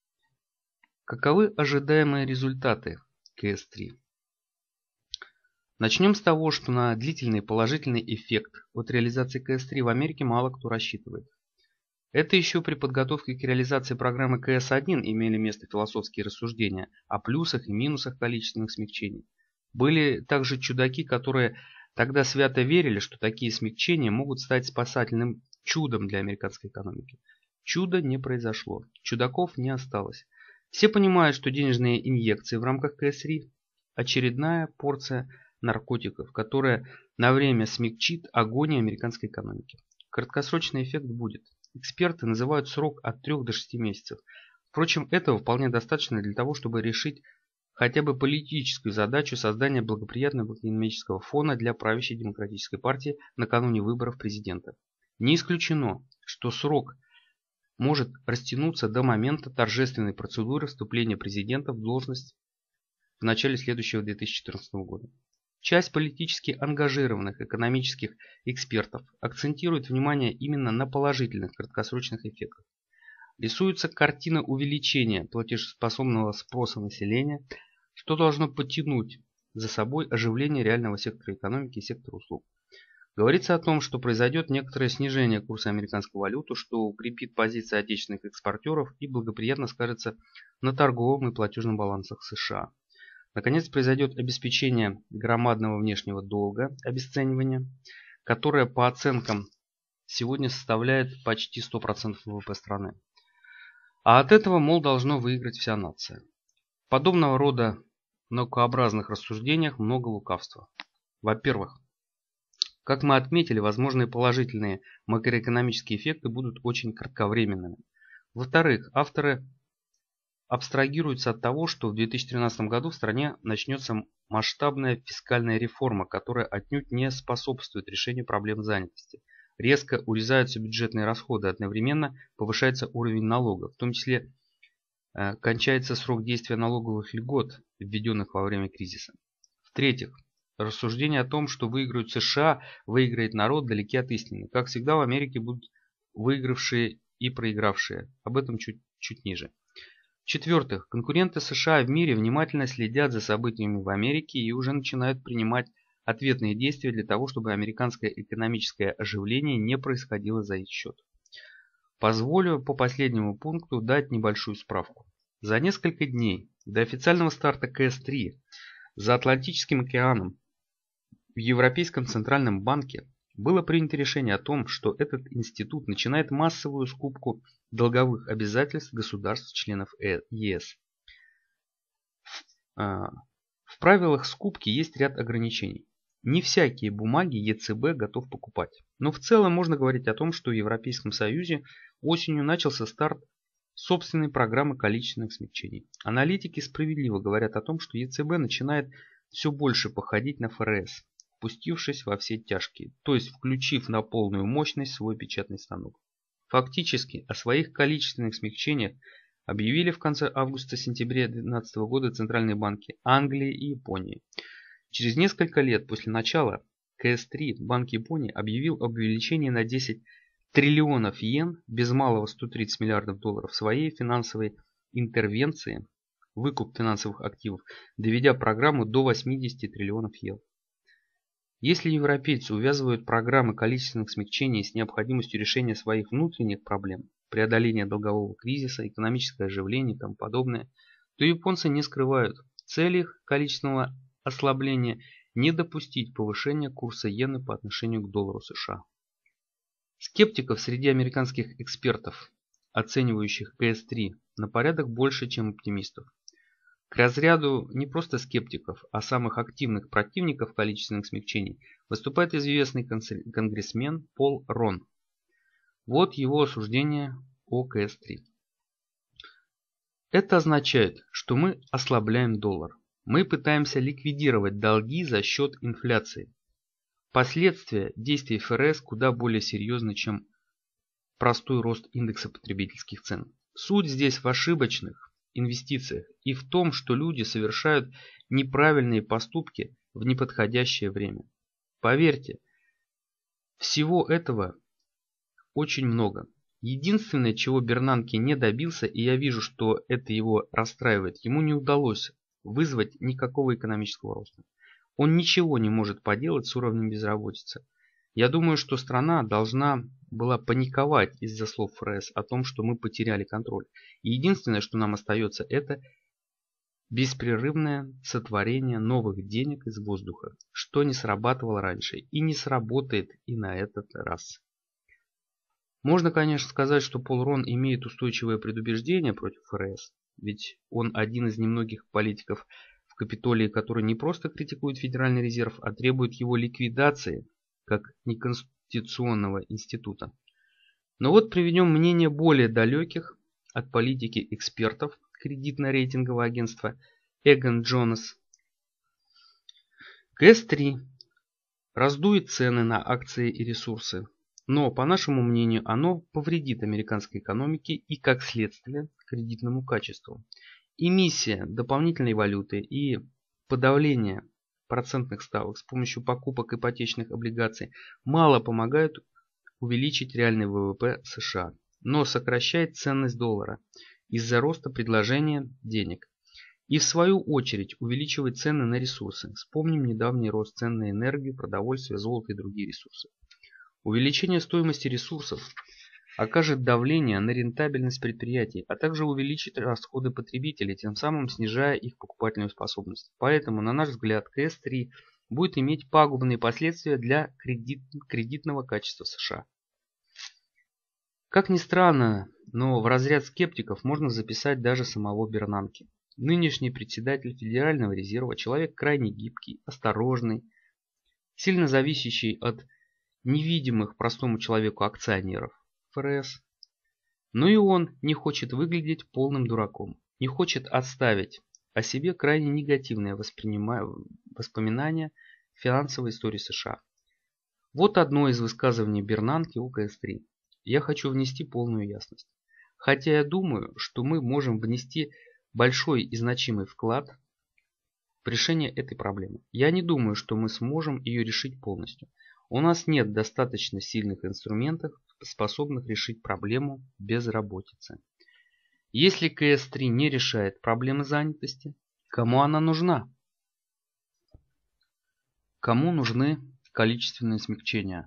Каковы ожидаемые результаты КС-3? Начнем с того, что на длительный положительный эффект от реализации КС-3 в Америке мало кто рассчитывает. Это еще при подготовке к реализации программы КС-1 имели место философские рассуждения о плюсах и минусах количественных смягчений. Были также чудаки, которые тогда свято верили, что такие смягчения могут стать спасательным чудом для американской экономики. Чудо не произошло, чудаков не осталось. Все понимают, что денежные инъекции в рамках КС-3 – очередная порция наркотиков, которая на время смягчит агонию американской экономики. Краткосрочный эффект будет. Эксперты называют срок от 3 до 6 месяцев. Впрочем, этого вполне достаточно для того, чтобы решить хотя бы политическую задачу создания благоприятного экономического фона для правящей демократической партии накануне выборов президента. Не исключено, что срок может растянуться до момента торжественной процедуры вступления президента в должность в начале следующего 2014 года. Часть политически ангажированных экономических экспертов акцентирует внимание именно на положительных краткосрочных эффектах. Рисуется картина увеличения платежеспособного спроса населения, что должно потянуть за собой оживление реального сектора экономики и сектора услуг. Говорится о том, что произойдет некоторое снижение курса американской валюты, что укрепит позиции отечественных экспортеров и благоприятно скажется на торговом и платежном балансах США. Наконец произойдет обеспечение громадного внешнего долга, обесценивание, которое по оценкам сегодня составляет почти 100% ВВП страны. А от этого, мол, должно выиграть вся нация. В подобного рода наукообразных рассуждениях много лукавства. Во-первых, как мы отметили, возможные положительные макроэкономические эффекты будут очень кратковременными. Во-вторых, авторы абстрагируется от того, что в 2013 году в стране начнется масштабная фискальная реформа, которая отнюдь не способствует решению проблем занятости. Резко урезаются бюджетные расходы, одновременно повышается уровень налогов, в том числе кончается срок действия налоговых льгот, введенных во время кризиса. В-третьих, рассуждения о том, что выиграют США, выиграет народ, далеки от истины. Как всегда, в Америке будут выигравшие и проигравшие. Об этом чуть ниже. В-четвертых, конкуренты США в мире внимательно следят за событиями в Америке и уже начинают принимать ответные действия для того, чтобы американское экономическое оживление не происходило за их счет. Позволю по последнему пункту дать небольшую справку. За несколько дней до официального старта КС-3 за Атлантическим океаном в Европейском центральном банке было принято решение о том, что этот институт начинает массовую скупку долговых обязательств государств-членов ЕС. В правилах скупки есть ряд ограничений. Не всякие бумаги ЕЦБ готов покупать. Но в целом можно говорить о том, что в Европейском Союзе осенью начался старт собственной программы количественных смягчений. Аналитики справедливо говорят о том, что ЕЦБ начинает все больше походить на ФРС, пустившись во все тяжкие, то есть включив на полную мощность свой печатный станок. Фактически о своих количественных смягчениях объявили в конце августа-сентября 2012 года центральные банки Англии и Японии. Через несколько лет после начала КС-3 Банк Японии объявил об увеличении на 10 триллионов йен, без малого 130 миллиардов долларов, своей финансовой интервенции, выкуп финансовых активов, доведя программу до 80 триллионов йен. Если европейцы увязывают программы количественных смягчений с необходимостью решения своих внутренних проблем, преодоления долгового кризиса, экономическое оживление и тому подобное, то японцы не скрывают, цель их количественного ослабления не допустить повышения курса иены по отношению к доллару США. Скептиков среди американских экспертов, оценивающих КС-3, на порядок больше, чем оптимистов. К разряду не просто скептиков, а самых активных противников количественных смягчений выступает известный конгрессмен Пол Рон. Вот его осуждение о КС-3. Это означает, что мы ослабляем доллар. Мы пытаемся ликвидировать долги за счет инфляции. Последствия действий ФРС куда более серьезны, чем простой рост индекса потребительских цен. Суть здесь в ошибочных инвестициях и в том, что люди совершают неправильные поступки в неподходящее время. Поверьте, всего этого очень много. Единственное, чего Бернанке не добился, и я вижу, что это его расстраивает, ему не удалось вызвать никакого экономического роста. Он ничего не может поделать с уровнем безработицы. Я думаю, что страна должна была паниковать из-за слов ФРС о том, что мы потеряли контроль. И единственное, что нам остается, это беспрерывное сотворение новых денег из воздуха, что не срабатывало раньше и не сработает и на этот раз. Можно, конечно, сказать, что Пол Рон имеет устойчивое предубеждение против ФРС, ведь он один из немногих политиков в Капитолии, который не просто критикует Федеральный резерв, а требует его ликвидации как неконституционного института. Но вот приведем мнение более далеких от политики экспертов кредитно-рейтингового агентства Эгон Джонас. КС-3 раздует цены на акции и ресурсы, но, по нашему мнению, оно повредит американской экономике и, как следствие, кредитному качеству. Эмиссия дополнительной валюты и подавление процентных ставок с помощью покупок ипотечных облигаций мало помогают увеличить реальный ВВП США, но сокращает ценность доллара из-за роста предложения денег и в свою очередь увеличивает цены на ресурсы. Вспомним недавний рост цен на энергию, продовольствие, золото и другие ресурсы. Увеличение стоимости ресурсов окажет давление на рентабельность предприятий, а также увеличит расходы потребителей, тем самым снижая их покупательную способность. Поэтому, на наш взгляд, КС-3 будет иметь пагубные последствия для кредитного качества США. Как ни странно, но в разряд скептиков можно записать даже самого Бернанке. Нынешний председатель Федерального резерва, человек крайне гибкий, осторожный, сильно зависящий от невидимых простому человеку акционеров ФРС. Но и он не хочет выглядеть полным дураком. не хочет оставить о себе крайне негативное воспоминание финансовой истории США. Вот одно из высказываний Бернанке о КС-3. Я хочу внести полную ясность. Хотя я думаю, что мы можем внести большой и значимый вклад в решение этой проблемы. Я не думаю, что мы сможем ее решить полностью. У нас нет достаточно сильных инструментов, способных решить проблему безработицы. Если КС-3 не решает проблемы занятости, кому она нужна? Кому нужны количественные смягчения?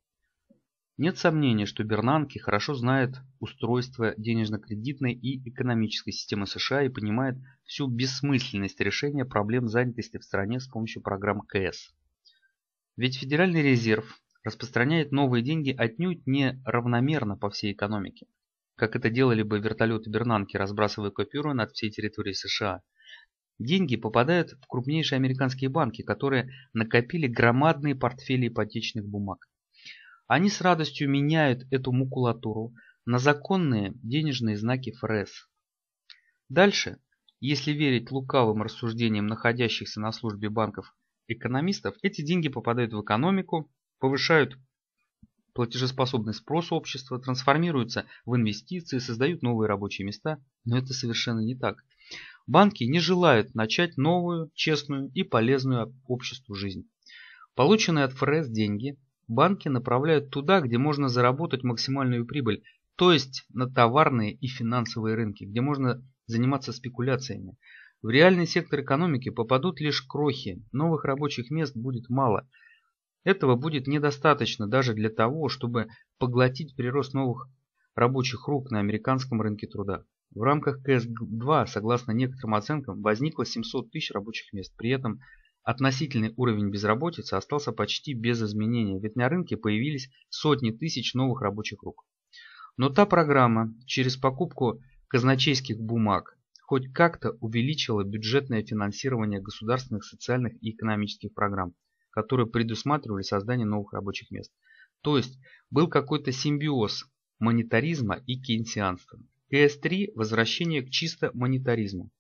Нет сомнений, что Бернанке хорошо знает устройство денежно-кредитной и экономической системы США и понимает всю бессмысленность решения проблем занятости в стране с помощью программ КС. Ведь Федеральный резерв распространяет новые деньги отнюдь не равномерно по всей экономике, как это делали бы вертолеты Бернанке, разбрасывая купюры над всей территорией США. Деньги попадают в крупнейшие американские банки, которые накопили громадные портфели ипотечных бумаг. Они с радостью меняют эту макулатуру на законные денежные знаки ФРС. Дальше, если верить лукавым рассуждениям находящихся на службе банков экономистов, эти деньги попадают в экономику, повышают платежеспособный спрос общества, трансформируются в инвестиции, создают новые рабочие места. Но это совершенно не так. Банки не желают начать новую, честную и полезную обществу жизнь. Полученные от ФРС деньги банки направляют туда, где можно заработать максимальную прибыль, то есть на товарные и финансовые рынки, где можно заниматься спекуляциями. В реальный сектор экономики попадут лишь крохи, новых рабочих мест будет мало. Этого будет недостаточно даже для того, чтобы поглотить прирост новых рабочих рук на американском рынке труда. В рамках КС-2, согласно некоторым оценкам, возникло 700 тысяч рабочих мест. При этом относительный уровень безработицы остался почти без изменения, ведь на рынке появились сотни тысяч новых рабочих рук. Но та программа через покупку казначейских бумаг хоть как-то увеличила бюджетное финансирование государственных социальных и экономических программ, которые предусматривали создание новых рабочих мест. То есть был какой-то симбиоз монетаризма и кейнсианства. КС-3 – возвращение к чисто монетаризму.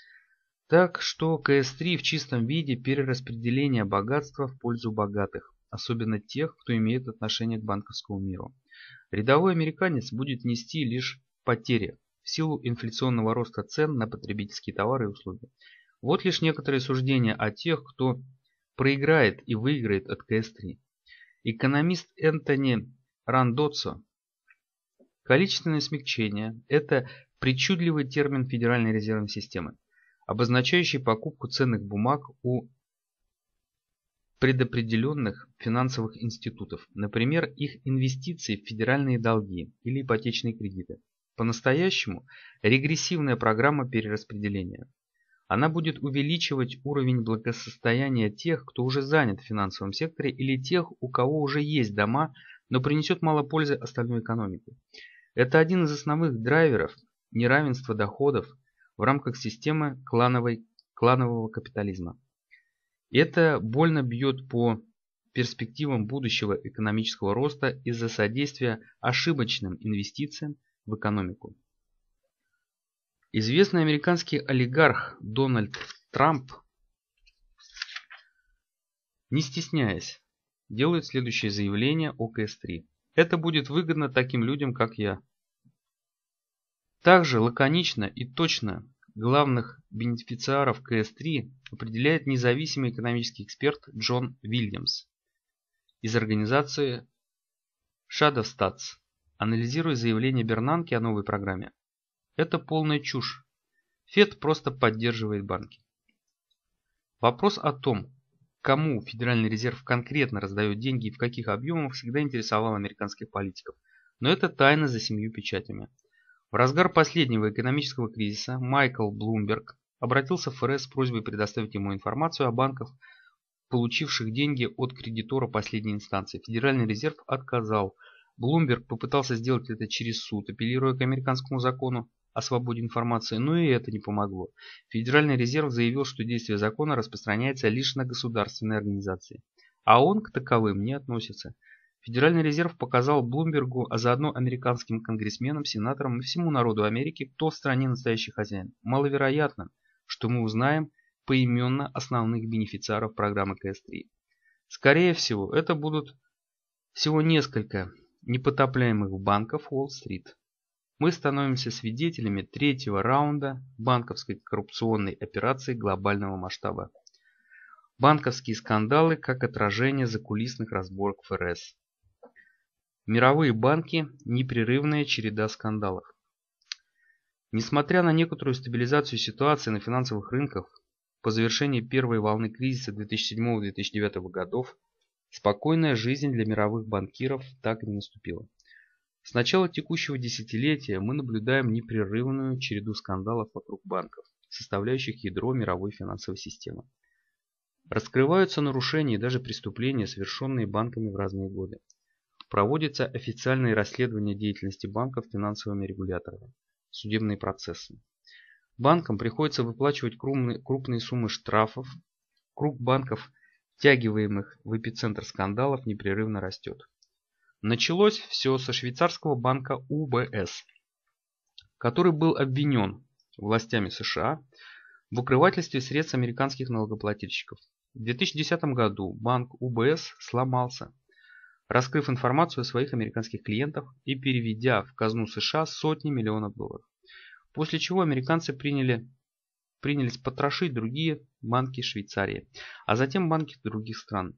Так что КС-3 в чистом виде перераспределение богатства в пользу богатых, особенно тех, кто имеет отношение к банковскому миру. Рядовой американец будет нести лишь потери в силу инфляционного роста цен на потребительские товары и услуги. Вот лишь некоторые суждения о тех, кто проиграет и выиграет от КС-3. Экономист Энтони Рандоццо. Количественное смягчение – это причудливый термин Федеральной резервной системы, обозначающий покупку ценных бумаг у предопределенных финансовых институтов, например, их инвестиции в федеральные долги или ипотечные кредиты. По-настоящему регрессивная программа перераспределения. Она будет увеличивать уровень благосостояния тех, кто уже занят в финансовом секторе, или тех, у кого уже есть дома, но принесет мало пользы остальной экономике. Это один из основных драйверов неравенства доходов в рамках системы кланового капитализма. Это больно бьет по перспективам будущего экономического роста из-за содействия ошибочным инвестициям в экономику. Известный американский олигарх Дональд Трамп, не стесняясь, делает следующее заявление о КС-3. Это будет выгодно таким людям, как я. Также лаконично и точно главных бенефициаров КС-3 определяет независимый экономический эксперт Джон Вильямс из организации Shadow Stats, анализируя заявление Бернанке о новой программе. Это полная чушь. Фед просто поддерживает банки. Вопрос о том, кому Федеральный резерв конкретно раздает деньги и в каких объемах, всегда интересовал американских политиков. Но это тайна за 7 печатями. В разгар последнего экономического кризиса Майкл Блумберг обратился в ФРС с просьбой предоставить ему информацию о банках, получивших деньги от кредитора последней инстанции. Федеральный резерв отказал. Блумберг попытался сделать это через суд, апеллируя к американскому закону о свободе информации, но и это не помогло. Федеральный резерв заявил, что действие закона распространяется лишь на государственные организации, а он к таковым не относится. Федеральный резерв показал Блумбергу, а заодно американским конгрессменам, сенаторам и всему народу Америки, кто в стране настоящий хозяин. Маловероятно, что мы узнаем поименно основных бенефициаров программы КС-3. Скорее всего, это будут всего несколько непотопляемых банков Уолл-стрит. Мы становимся свидетелями третьего раунда банковской коррупционной операции глобального масштаба. Банковские скандалы как отражение закулисных разборок ФРС. Мировые банки – непрерывная череда скандалов. Несмотря на некоторую стабилизацию ситуации на финансовых рынках, по завершении первой волны кризиса 2007-2009 годов, спокойная жизнь для мировых банкиров так и не наступила. С начала текущего десятилетия мы наблюдаем непрерывную череду скандалов вокруг банков, составляющих ядро мировой финансовой системы. Раскрываются нарушения и даже преступления, совершенные банками в разные годы. Проводятся официальные расследования деятельности банков финансовыми регуляторами, судебные процессы. Банкам приходится выплачивать крупные суммы штрафов. Круг банков, втягиваемых в эпицентр скандалов, непрерывно растет. Началось все со швейцарского банка UBS, который был обвинен властями США в укрывательстве средств американских налогоплательщиков. В 2010 году банк UBS сломался, раскрыв информацию о своих американских клиентах и переведя в казну США сотни миллионов долларов. После чего американцы принялись потрошить другие банки Швейцарии, а затем банки других стран.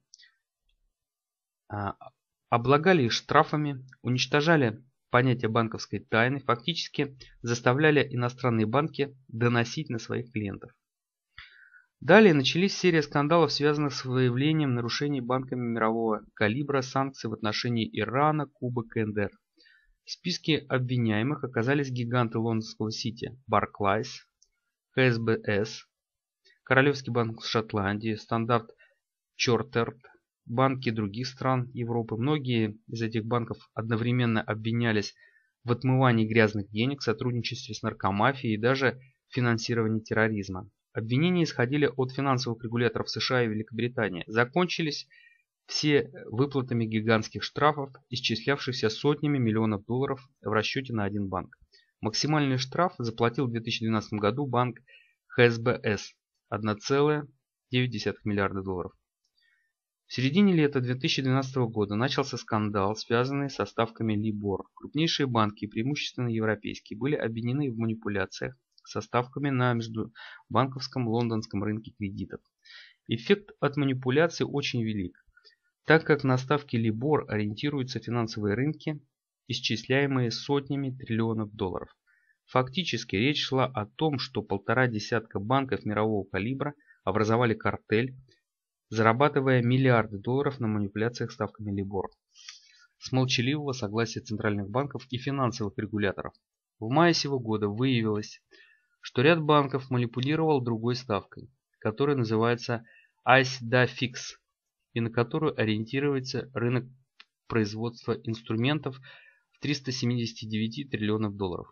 Облагали их штрафами, уничтожали понятие банковской тайны, фактически заставляли иностранные банки доносить на своих клиентов. Далее начались серия скандалов, связанных с выявлением нарушений банками мирового калибра санкций в отношении Ирана, Кубы, КНДР. В списке обвиняемых оказались гиганты лондонского Сити Barclays, ХСБС, Королевский банк Шотландии, Стандарт Чартеред, банки других стран Европы. Многие из этих банков одновременно обвинялись в отмывании грязных денег, сотрудничестве с наркомафией и даже финансировании терроризма. Обвинения исходили от финансовых регуляторов США и Великобритании. Закончились все выплатами гигантских штрафов, исчислявшихся сотнями миллионов долларов в расчете на один банк. Максимальный штраф заплатил в 2012 году банк ХСБС – 1,9 миллиарда долларов. В середине лета 2012 года начался скандал, связанный со ставками LIBOR. Крупнейшие банки, преимущественно европейские, были обвинены в манипуляциях со ставками на межбанковском лондонском рынке кредитов. Эффект от манипуляций очень велик, так как на ставки LIBOR ориентируются финансовые рынки, исчисляемые сотнями триллионов долларов. Фактически речь шла о том, что 1,5 десятка банков мирового калибра образовали картель, зарабатывая миллиарды долларов на манипуляциях ставками LIBOR с молчаливого согласия центральных банков и финансовых регуляторов. В мае сего года выявилось, что ряд банков манипулировал другой ставкой, которая называется ICE-DA-FIX, и на которую ориентируется рынок производства инструментов в 379 триллионов долларов.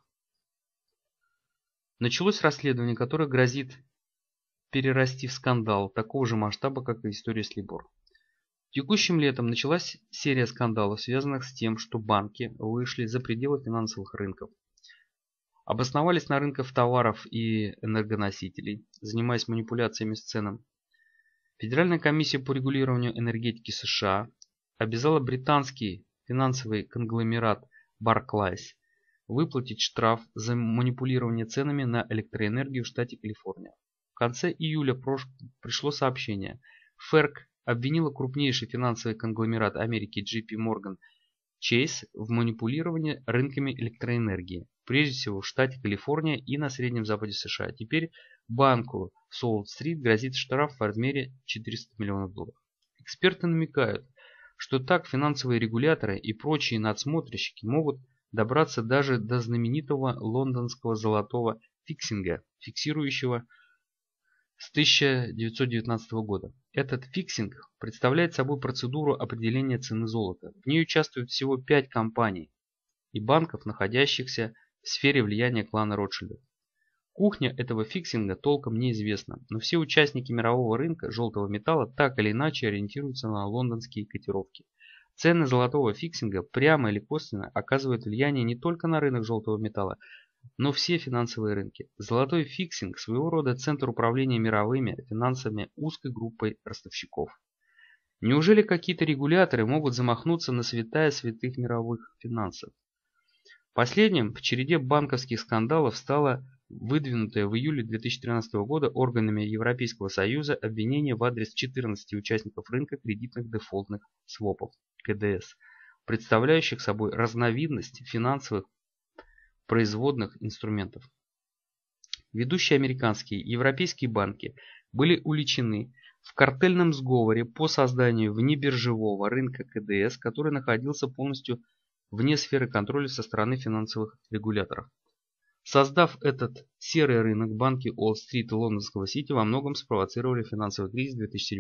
Началось расследование, которое грозит перерасти в скандал такого же масштаба, как и история с LIBOR. Текущим летом началась серия скандалов, связанных с тем, что банки вышли за пределы финансовых рынков, обосновались на рынках товаров и энергоносителей, занимаясь манипуляциями с ценами. Федеральная комиссия по регулированию энергетики США обязала британский финансовый конгломерат Barclays выплатить штраф за манипулирование ценами на электроэнергию в штате Калифорния. В конце июля пришло сообщение. ФЭРК обвинила крупнейший финансовый конгломерат Америки JP Morgan Chase в манипулировании рынками электроэнергии, прежде всего в штате Калифорния и на Среднем Западе США. Теперь банку Уолл-стрит грозит штраф в размере 400 миллионов долларов. Эксперты намекают, что так финансовые регуляторы и прочие надсмотрщики могут добраться даже до знаменитого лондонского золотого фиксинга, фиксирующего с 1919 года. Этот фиксинг представляет собой процедуру определения цены золота. В ней участвуют всего 5 компаний и банков, находящихся в сфере влияния клана Ротшильдов. Кухня этого фиксинга толком неизвестна, но все участники мирового рынка желтого металла так или иначе ориентируются на лондонские котировки. Цены золотого фиксинга прямо или косвенно оказывают влияние не только на рынок желтого металла, но все финансовые рынки. Золотой фиксинг – своего рода центр управления мировыми финансами узкой группой ростовщиков. Неужели какие-то регуляторы могут замахнуться на святая святых мировых финансов? Последним в череде банковских скандалов стало выдвинутое в июле 2013 года органами Европейского Союза обвинение в адрес 14 участников рынка кредитных дефолтных свопов (КДС), представляющих собой разновидность финансовых производных инструментов. Ведущие американские и европейские банки были уличены в картельном сговоре по созданию внебиржевого рынка КДС, который находился полностью вне сферы контроля со стороны финансовых регуляторов. Создав этот серый рынок, банки Уолл-стрит и Лондонского Сити во многом спровоцировали финансовый кризис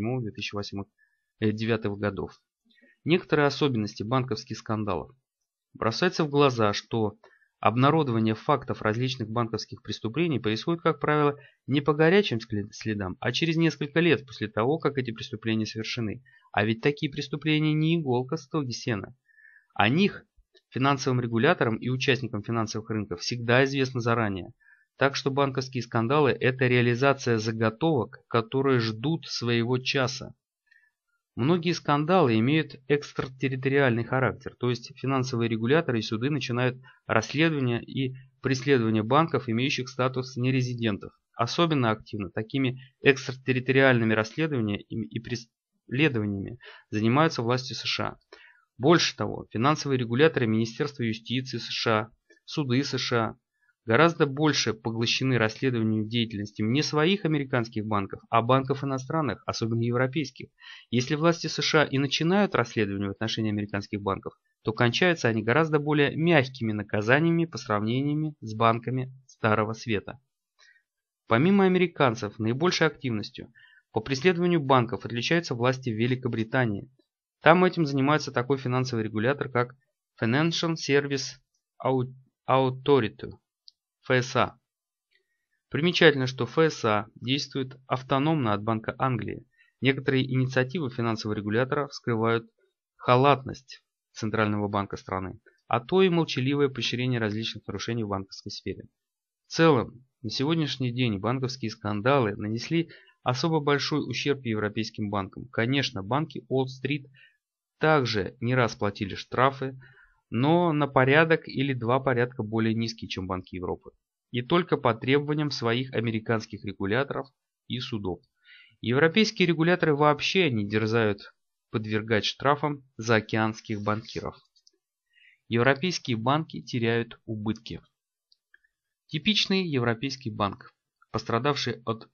2007-2008-2009 годов. Некоторые особенности банковских скандалов. Бросается в глаза, что обнародование фактов различных банковских преступлений происходит, как правило, не по горячим следам, а через несколько лет после того, как эти преступления совершены. А ведь такие преступления не иголка в стоге сена. О них финансовым регуляторам и участникам финансовых рынков всегда известно заранее. Так что банковские скандалы – это реализация заготовок, которые ждут своего часа. Многие скандалы имеют экстратерриториальный характер, то есть финансовые регуляторы и суды начинают расследование и преследование банков, имеющих статус нерезидентов. Особенно активно такими экстратерриториальными расследованиями и преследованиями занимаются власти США. Больше того, финансовые регуляторы Министерства юстиции США, суды США гораздо больше поглощены расследованием деятельности не своих американских банков, а банков иностранных, особенно европейских. Если власти США и начинают расследование в отношении американских банков, то кончаются они гораздо более мягкими наказаниями по сравнению с банками Старого Света. Помимо американцев, наибольшей активностью по преследованию банков отличаются власти Великобритании. Там этим занимается такой финансовый регулятор, как Financial Service Authority, ФСА. Примечательно, что ФСА действует автономно от Банка Англии. Некоторые инициативы финансового регулятора вскрывают халатность Центрального банка страны, а то и молчаливое поощрение различных нарушений в банковской сфере. В целом, на сегодняшний день банковские скандалы нанесли особо большой ущерб европейским банкам. Конечно, банки Уолл-стрит также не раз платили штрафы, но на порядок или два порядка более низкие, чем банки Европы. И только по требованиям своих американских регуляторов и судов. Европейские регуляторы вообще не дерзают подвергать штрафам заокеанских банкиров. Европейские банки теряют убытки. Типичный европейский банк, пострадавший от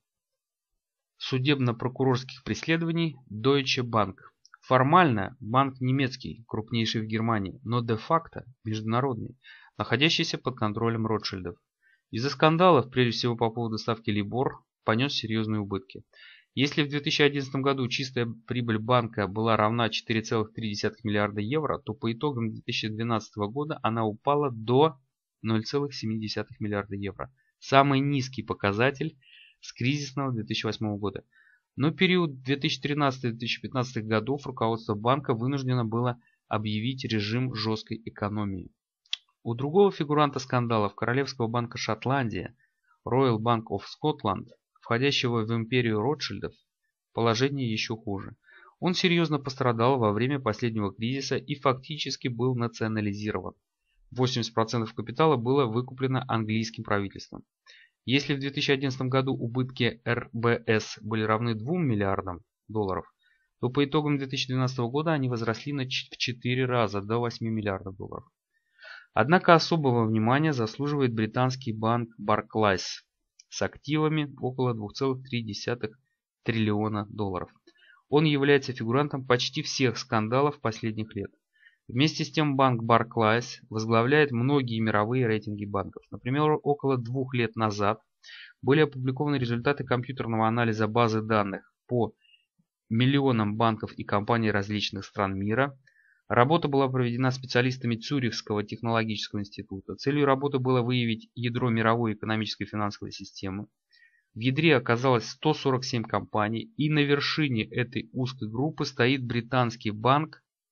судебно-прокурорских преследований Deutsche Bank. Формально банк немецкий, крупнейший в Германии, но де-факто международный, находящийся под контролем Ротшильдов. Из-за скандалов, прежде всего по поводу ставки Либор, понес серьезные убытки. Если в 2011 году чистая прибыль банка была равна 4,3 миллиарда евро, то по итогам 2012 года она упала до 0,7 миллиарда евро. Самый низкий показатель с кризисного 2008 года. Но период 2013-2015 годов руководство банка вынуждено было объявить режим жесткой экономии. У другого фигуранта скандалов Королевского банка Шотландии, Royal Bank of Scotland, входящего в империю Ротшильдов, положение еще хуже. Он серьезно пострадал во время последнего кризиса и фактически был национализирован. 80% капитала было выкуплено английским правительством. Если в 2011 году убытки РБС были равны 2 миллиардам долларов, то по итогам 2012 года они возросли в 4 раза до 8 миллиардов долларов. Однако особого внимания заслуживает британский банк Barclays с активами около 2,3 триллиона долларов. Он является фигурантом почти всех скандалов последних лет. Вместе с тем банк Barclays возглавляет многие мировые рейтинги банков. Например, около 2 лет назад были опубликованы результаты компьютерного анализа базы данных по миллионам банков и компаний различных стран мира. Работа была проведена специалистами Цюрихского технологического института. Целью работы было выявить ядро мировой экономической и финансовой системы. В ядре оказалось 147 компаний, и на вершине этой узкой группы стоит британский банк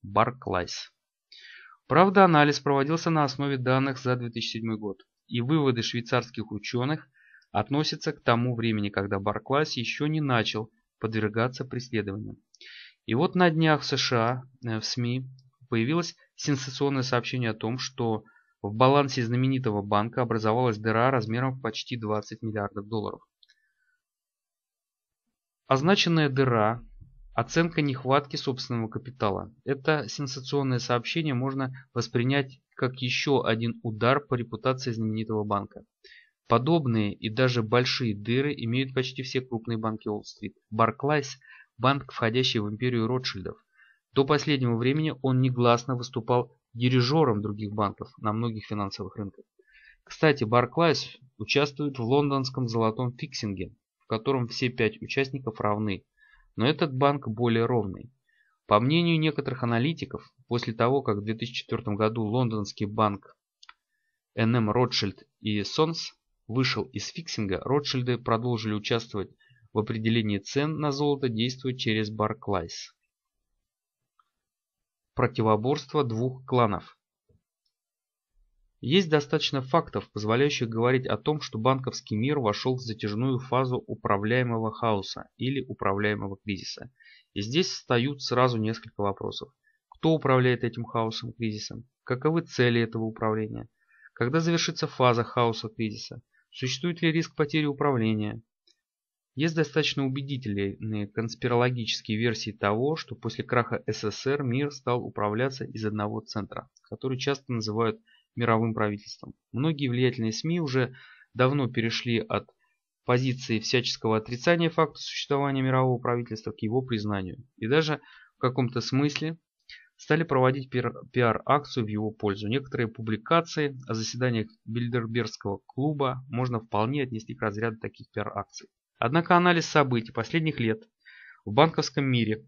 Barclays. Правда, анализ проводился на основе данных за 2007 год, и выводы швейцарских ученых относятся к тому времени, когда Barclays еще не начал подвергаться преследованиям. И вот на днях в США в СМИ появилось сенсационное сообщение о том, что в балансе знаменитого банка образовалась дыра размером в почти 20 миллиардов долларов. Означенная дыра – оценка нехватки собственного капитала. Это сенсационное сообщение можно воспринять как еще один удар по репутации знаменитого банка. Подобные и даже большие дыры имеют почти все крупные банки Уолл-стрит. Barclays – банк, входящий в империю Ротшильдов. До последнего времени он негласно выступал дирижером других банков на многих финансовых рынках. Кстати, Barclays участвует в лондонском золотом фиксинге, в котором все 5 участников равны, но этот банк более ровный. По мнению некоторых аналитиков, после того, как в 2004 году лондонский банк Н.М. Ротшильд и Сонс вышел из фиксинга, Ротшильды продолжили участвовать в определении цен на золото, действуя через Barclays. Противоборство двух кланов. Есть достаточно фактов, позволяющих говорить о том, что банковский мир вошел в затяжную фазу управляемого хаоса или управляемого кризиса. И здесь встают сразу несколько вопросов. Кто управляет этим хаосом, кризисом? Каковы цели этого управления? Когда завершится фаза хаоса-кризиса? Существует ли риск потери управления? Есть достаточно убедительные конспирологические версии того, что после краха СССР мир стал управляться из одного центра, который часто называют мировым правительством. Многие влиятельные СМИ уже давно перешли от позиции всяческого отрицания факта существования мирового правительства к его признанию. И даже в каком-то смысле стали проводить пиар-акцию в его пользу. Некоторые публикации о заседаниях Бильдербергского клуба можно вполне отнести к разряду таких пиар-акций. Однако анализ событий последних лет в банковском мире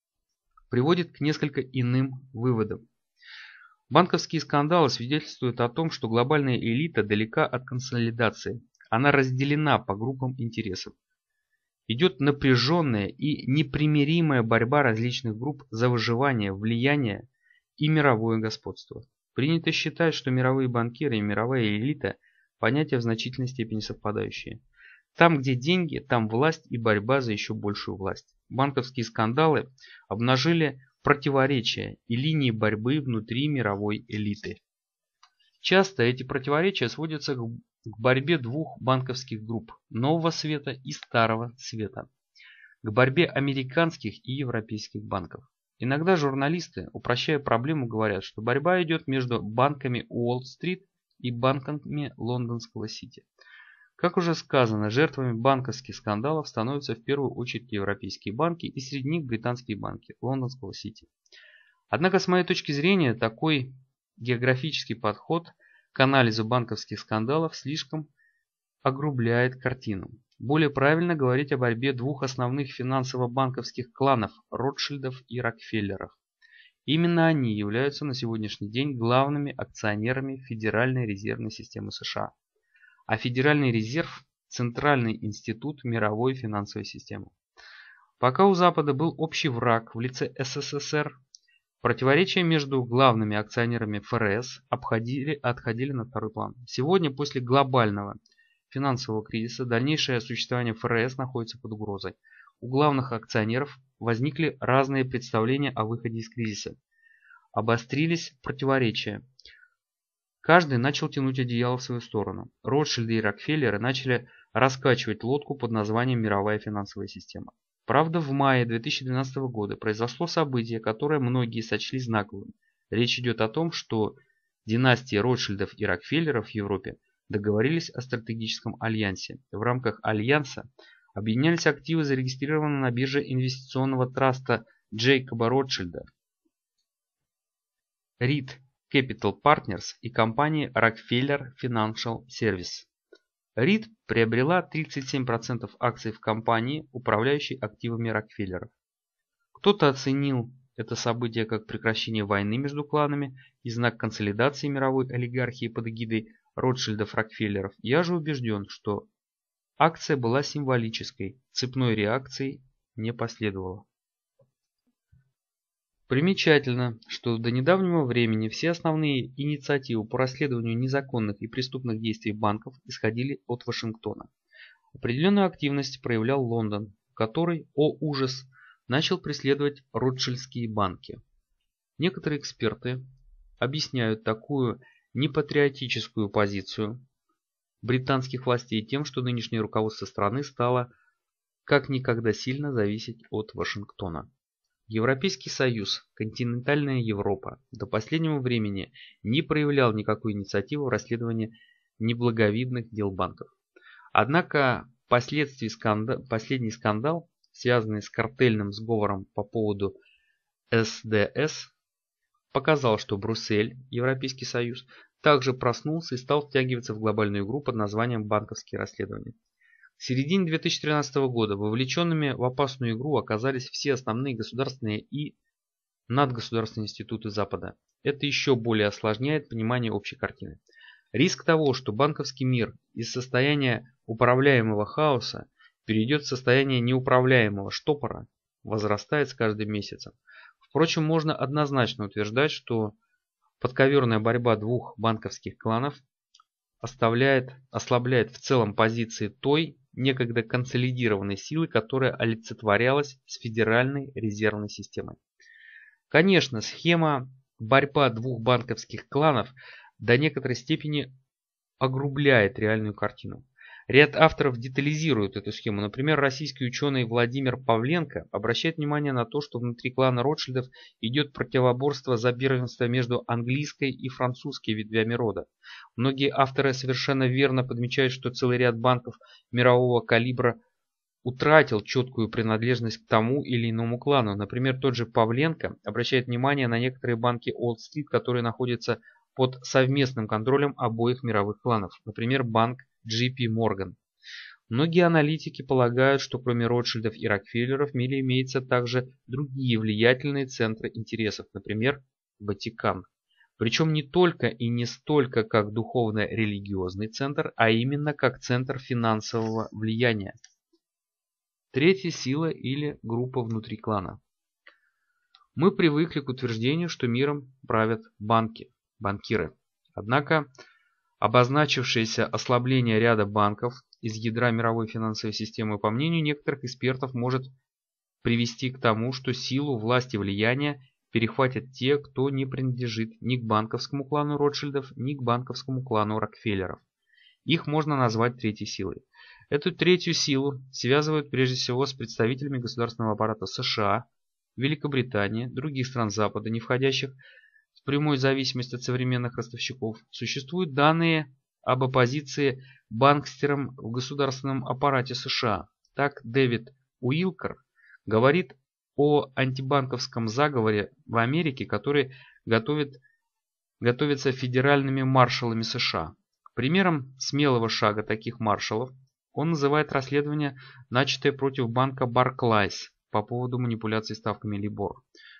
приводит к несколько иным выводам. Банковские скандалы свидетельствуют о том, что глобальная элита далека от консолидации. Она разделена по группам интересов. Идет напряженная и непримиримая борьба различных групп за выживание, влияние и мировое господство. Принято считать, что мировые банкиры и мировая элита – понятия в значительной степени совпадающие. Там, где деньги, там власть и борьба за еще большую власть. Банковские скандалы обнажили противоречия и линии борьбы внутри мировой элиты. Часто эти противоречия сводятся к борьбе двух банковских групп – нового света и старого света, к борьбе американских и европейских банков. Иногда журналисты, упрощая проблему, говорят, что борьба идет между банками Уолл-стрит и банками лондонского Сити. Как уже сказано, жертвами банковских скандалов становятся в первую очередь европейские банки и среди них британские банки лондонского Сити. Однако, с моей точки зрения, такой географический подход к анализу банковских скандалов слишком огрубляет картину. Более правильно говорить о борьбе двух основных финансово-банковских кланов – Ротшильдов и Рокфеллеров. Именно они являются на сегодняшний день главными акционерами Федеральной резервной системы США. А Федеральный резерв – центральный институт мировой финансовой системы. Пока у Запада был общий враг в лице СССР, противоречия между главными акционерами ФРС отходили на второй план. Сегодня, после глобального финансового кризиса, дальнейшее существование ФРС находится под угрозой. У главных акционеров возникли разные представления о выходе из кризиса. Обострились противоречия. Каждый начал тянуть одеяло в свою сторону. Ротшильды и Рокфеллеры начали раскачивать лодку под названием «Мировая финансовая система». Правда, в мае 2012 года произошло событие, которое многие сочли знаковым. Речь идет о том, что династии Ротшильдов и Рокфеллеров в Европе договорились о стратегическом альянсе. В рамках альянса объединялись активы, зарегистрированные на бирже инвестиционного траста Джейкоба Ротшильда, Reed Capital Partners и компании Rockefeller Financial Services. Reed приобрела 37% акций в компании, управляющей активами Рокфеллеров. Кто-то оценил это событие как прекращение войны между кланами и знак консолидации мировой олигархии под эгидой Ротшильдов-Рокфеллеров. Я же убежден, что акция была символической, цепной реакцией не последовало. Примечательно, что до недавнего времени все основные инициативы по расследованию незаконных и преступных действий банков исходили от Вашингтона. Определенную активность проявлял Лондон, который, о ужас, начал преследовать ротшильдские банки. Некоторые эксперты объясняют такую непатриотическую позицию британских властей тем, что нынешнее руководство страны стало как никогда сильно зависеть от Вашингтона. Европейский Союз, континентальная Европа до последнего времени не проявлял никакой инициативы в расследовании неблаговидных дел банков. Однако последний скандал, связанный с картельным сговором по поводу СДС, показал, что Брюссель, Европейский Союз, также проснулся и стал втягиваться в глобальную игру под названием «банковские расследования». В середине 2013 года вовлеченными в опасную игру оказались все основные государственные и надгосударственные институты Запада. Это еще более осложняет понимание общей картины. Риск того, что банковский мир из состояния управляемого хаоса перейдет в состояние неуправляемого штопора, возрастает с каждым месяцем. Впрочем, можно однозначно утверждать, что подковерная борьба двух банковских кланов ослабляет в целом позиции той некогда консолидированной силы, которая олицетворялась с Федеральной резервной системой. Конечно, схема борьба двух банковских кланов до некоторой степени огрубляет реальную картину. Ряд авторов детализирует эту схему. Например, российский ученый Владимир Павленко обращает внимание на то, что внутри клана Ротшильдов идет противоборство за первенство между английской и французской ветвями рода. Многие авторы совершенно верно подмечают, что целый ряд банков мирового калибра утратил четкую принадлежность к тому или иному клану. Например, тот же Павленко обращает внимание на некоторые банки Уолл-стрит, которые находятся под совместным контролем обоих мировых кланов. Например, банк JP Morgan. Многие аналитики полагают, что кроме Ротшильдов и Рокфеллеров в мире имеются также другие влиятельные центры интересов, например, Ватикан. Причем не только и не столько как духовно-религиозный центр, а именно как центр финансового влияния. Третья сила или группа внутри клана. Мы привыкли к утверждению, что миром правят банкиры. Однако обозначившееся ослабление ряда банков из ядра мировой финансовой системы, по мнению некоторых экспертов, может привести к тому, что силу власти и влияния перехватят те, кто не принадлежит ни к банковскому клану Ротшильдов, ни к банковскому клану Рокфеллеров. Их можно назвать третьей силой. Эту третью силу связывают прежде всего с представителями государственного аппарата США, Великобритании, других стран Запада, не входящих в прямую зависимость от современных ростовщиков. Существуют данные об оппозиции банкстерам в государственном аппарате США. Так Дэвид Уилкер говорит о антибанковском заговоре в Америке, который готовится федеральными маршалами США. Примером смелого шага таких маршалов он называет расследование, начатое против банка Barclays по поводу манипуляций ставками Libor.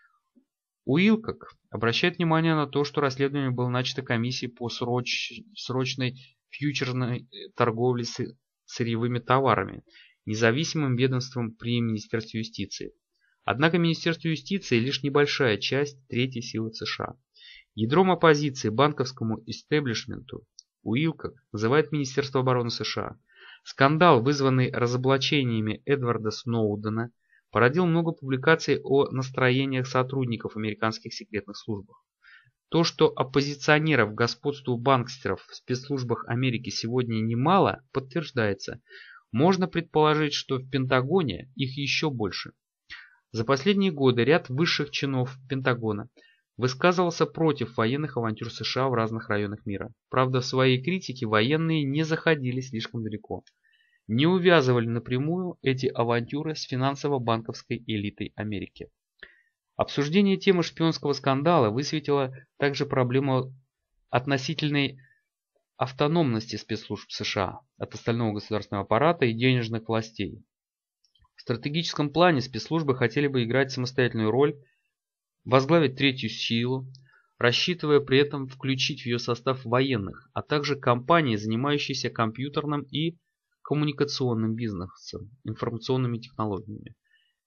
Уилкок обращает внимание на то, что расследование было начато комиссией по срочной фьючерсной торговле с сырьевыми товарами, независимым ведомством при Министерстве юстиции. Однако Министерство юстиции лишь небольшая часть третьей силы США. Ядром оппозиции банковскому истеблишменту Уилкок называет Министерство обороны США. Скандал, вызванный разоблачениями Эдварда Сноудена, породил много публикаций о настроениях сотрудников американских секретных служб. То, что оппозиционеров к господству банкстеров в спецслужбах Америки сегодня немало, подтверждается. Можно предположить, что в Пентагоне их еще больше. За последние годы ряд высших чинов Пентагона высказывался против военных авантюр США в разных районах мира. Правда, в своей критике военные не заходили слишком далеко. Не увязывали напрямую эти авантюры с финансово-банковской элитой Америки. Обсуждение темы шпионского скандала высветило также проблему относительной автономности спецслужб США от остального государственного аппарата и денежных властей. В стратегическом плане спецслужбы хотели бы играть самостоятельную роль, возглавить третью силу, рассчитывая при этом включить в ее состав военных, а также компании, занимающиеся компьютерным и коммуникационным бизнесом, информационными технологиями.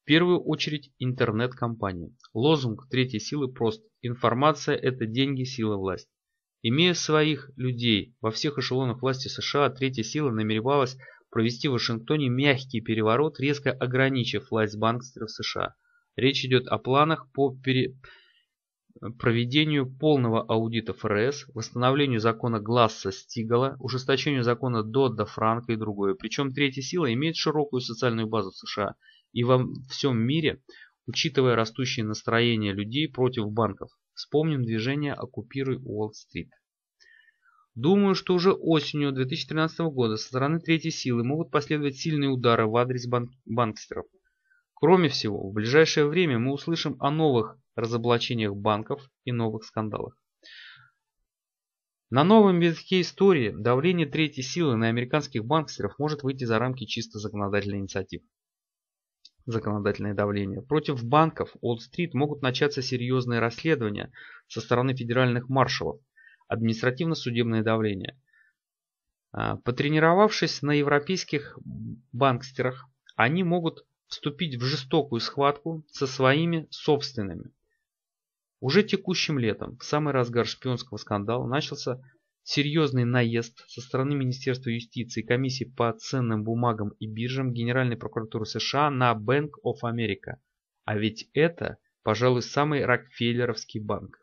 первую очередь интернет-компании. Лозунг третьей силы прост. Информация – это деньги, сила, власть. Имея своих людей во всех эшелонах власти США, третья сила намеревалась провести в Вашингтоне мягкий переворот, резко ограничив власть банкстеров США. Речь идет о планах по проведению полного аудита ФРС, восстановлению закона Гласса-Стигала, ужесточению закона Додда-Франка и другое. Причем третья сила имеет широкую социальную базу в США и во всем мире, учитывая растущие настроения людей против банков. Вспомним движение «Оккупируй Уолл-стрит». Думаю, что уже осенью 2013 года со стороны третьей силы могут последовать сильные удары в адрес банкстеров. Кроме всего, в ближайшее время мы услышим о новых разоблачениях банков и новых скандалах. На новом витке истории давление третьей силы на американских банкстеров может выйти за рамки чисто законодательной инициативы. Законодательное давление. Против банков Уолл-стрит могут начаться серьезные расследования со стороны федеральных маршалов, административно-судебное давление. Потренировавшись на европейских банкстерах, они могут вступить в жестокую схватку со своими собственными. Уже текущим летом, в самый разгар шпионского скандала, начался серьезный наезд со стороны Министерства юстиции и комиссии по ценным бумагам и биржам Генеральной прокуратуры США на Bank of America. А ведь это, пожалуй, самый рокфеллеровский банк.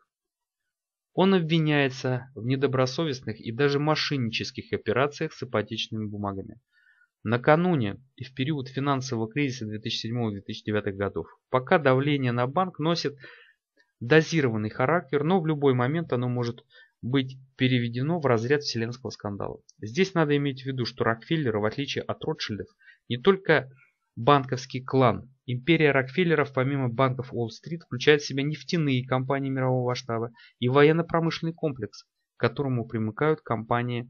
Он обвиняется в недобросовестных и даже мошеннических операциях с ипотечными бумагами. Накануне и в период финансового кризиса 2007-2009 годов, пока давление на банк носит дозированный характер, но в любой момент оно может быть переведено в разряд вселенского скандала. Здесь надо иметь в виду, что Рокфеллеры, в отличие от Ротшильдов, не только банковский клан. Империя Рокфеллеров, помимо банков Уолл-стрит, включает в себя нефтяные компании мирового масштаба и военно-промышленный комплекс, к которому примыкают компании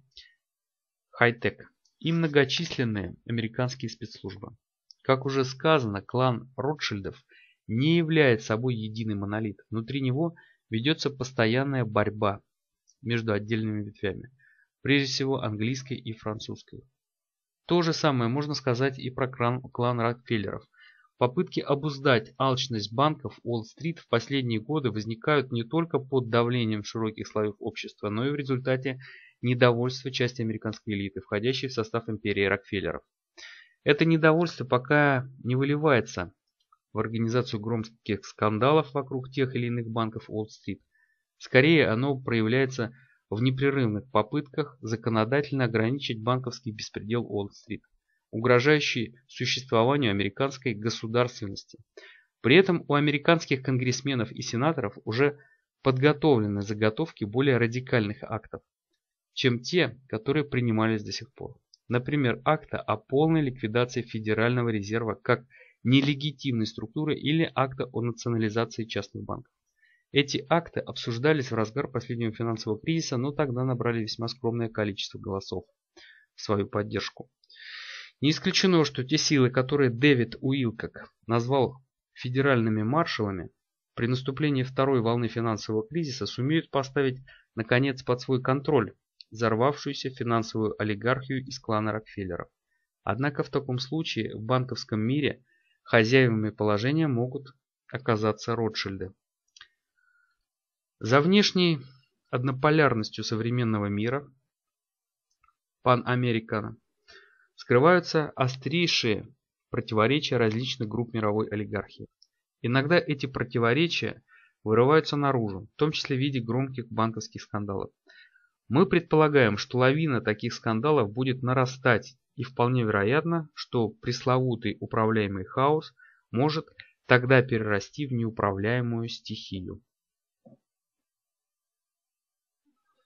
хай-тек и многочисленные американские спецслужбы. Как уже сказано, клан Ротшильдов не является собой единый монолит. Внутри него ведется постоянная борьба между отдельными ветвями, прежде всего английской и французской. То же самое можно сказать и про клан Рокфеллеров. Попытки обуздать алчность банков Уолл-стрит в последние годы возникают не только под давлением широких слоев общества, но и в результате недовольства части американской элиты, входящей в состав империи Рокфеллеров. Это недовольство пока не выливается в организацию громких скандалов вокруг тех или иных банков Уолл-стрит. Скорее, оно проявляется в непрерывных попытках законодательно ограничить банковский беспредел Уолл-стрит, угрожающий существованию американской государственности. При этом у американских конгрессменов и сенаторов уже подготовлены заготовки более радикальных актов, чем те, которые принимались до сих пор. Например, акта о полной ликвидации Федерального резерва как нелегитимной структуры или акта о национализации частных банков. Эти акты обсуждались в разгар последнего финансового кризиса, но тогда набрали весьма скромное количество голосов в свою поддержку. Не исключено, что те силы, которые Дэвид Уилкок назвал федеральными маршалами, при наступлении второй волны финансового кризиса сумеют поставить, наконец, под свой контроль взорвавшуюся финансовую олигархию из клана Рокфеллеров. Однако в таком случае в банковском мире хозяевами положения могут оказаться Ротшильды. За внешней однополярностью современного мира Пан-Американо скрываются острейшие противоречия различных групп мировой олигархии. Иногда эти противоречия вырываются наружу, в том числе в виде громких банковских скандалов. Мы предполагаем, что лавина таких скандалов будет нарастать, и вполне вероятно, что пресловутый управляемый хаос может тогда перерасти в неуправляемую стихию.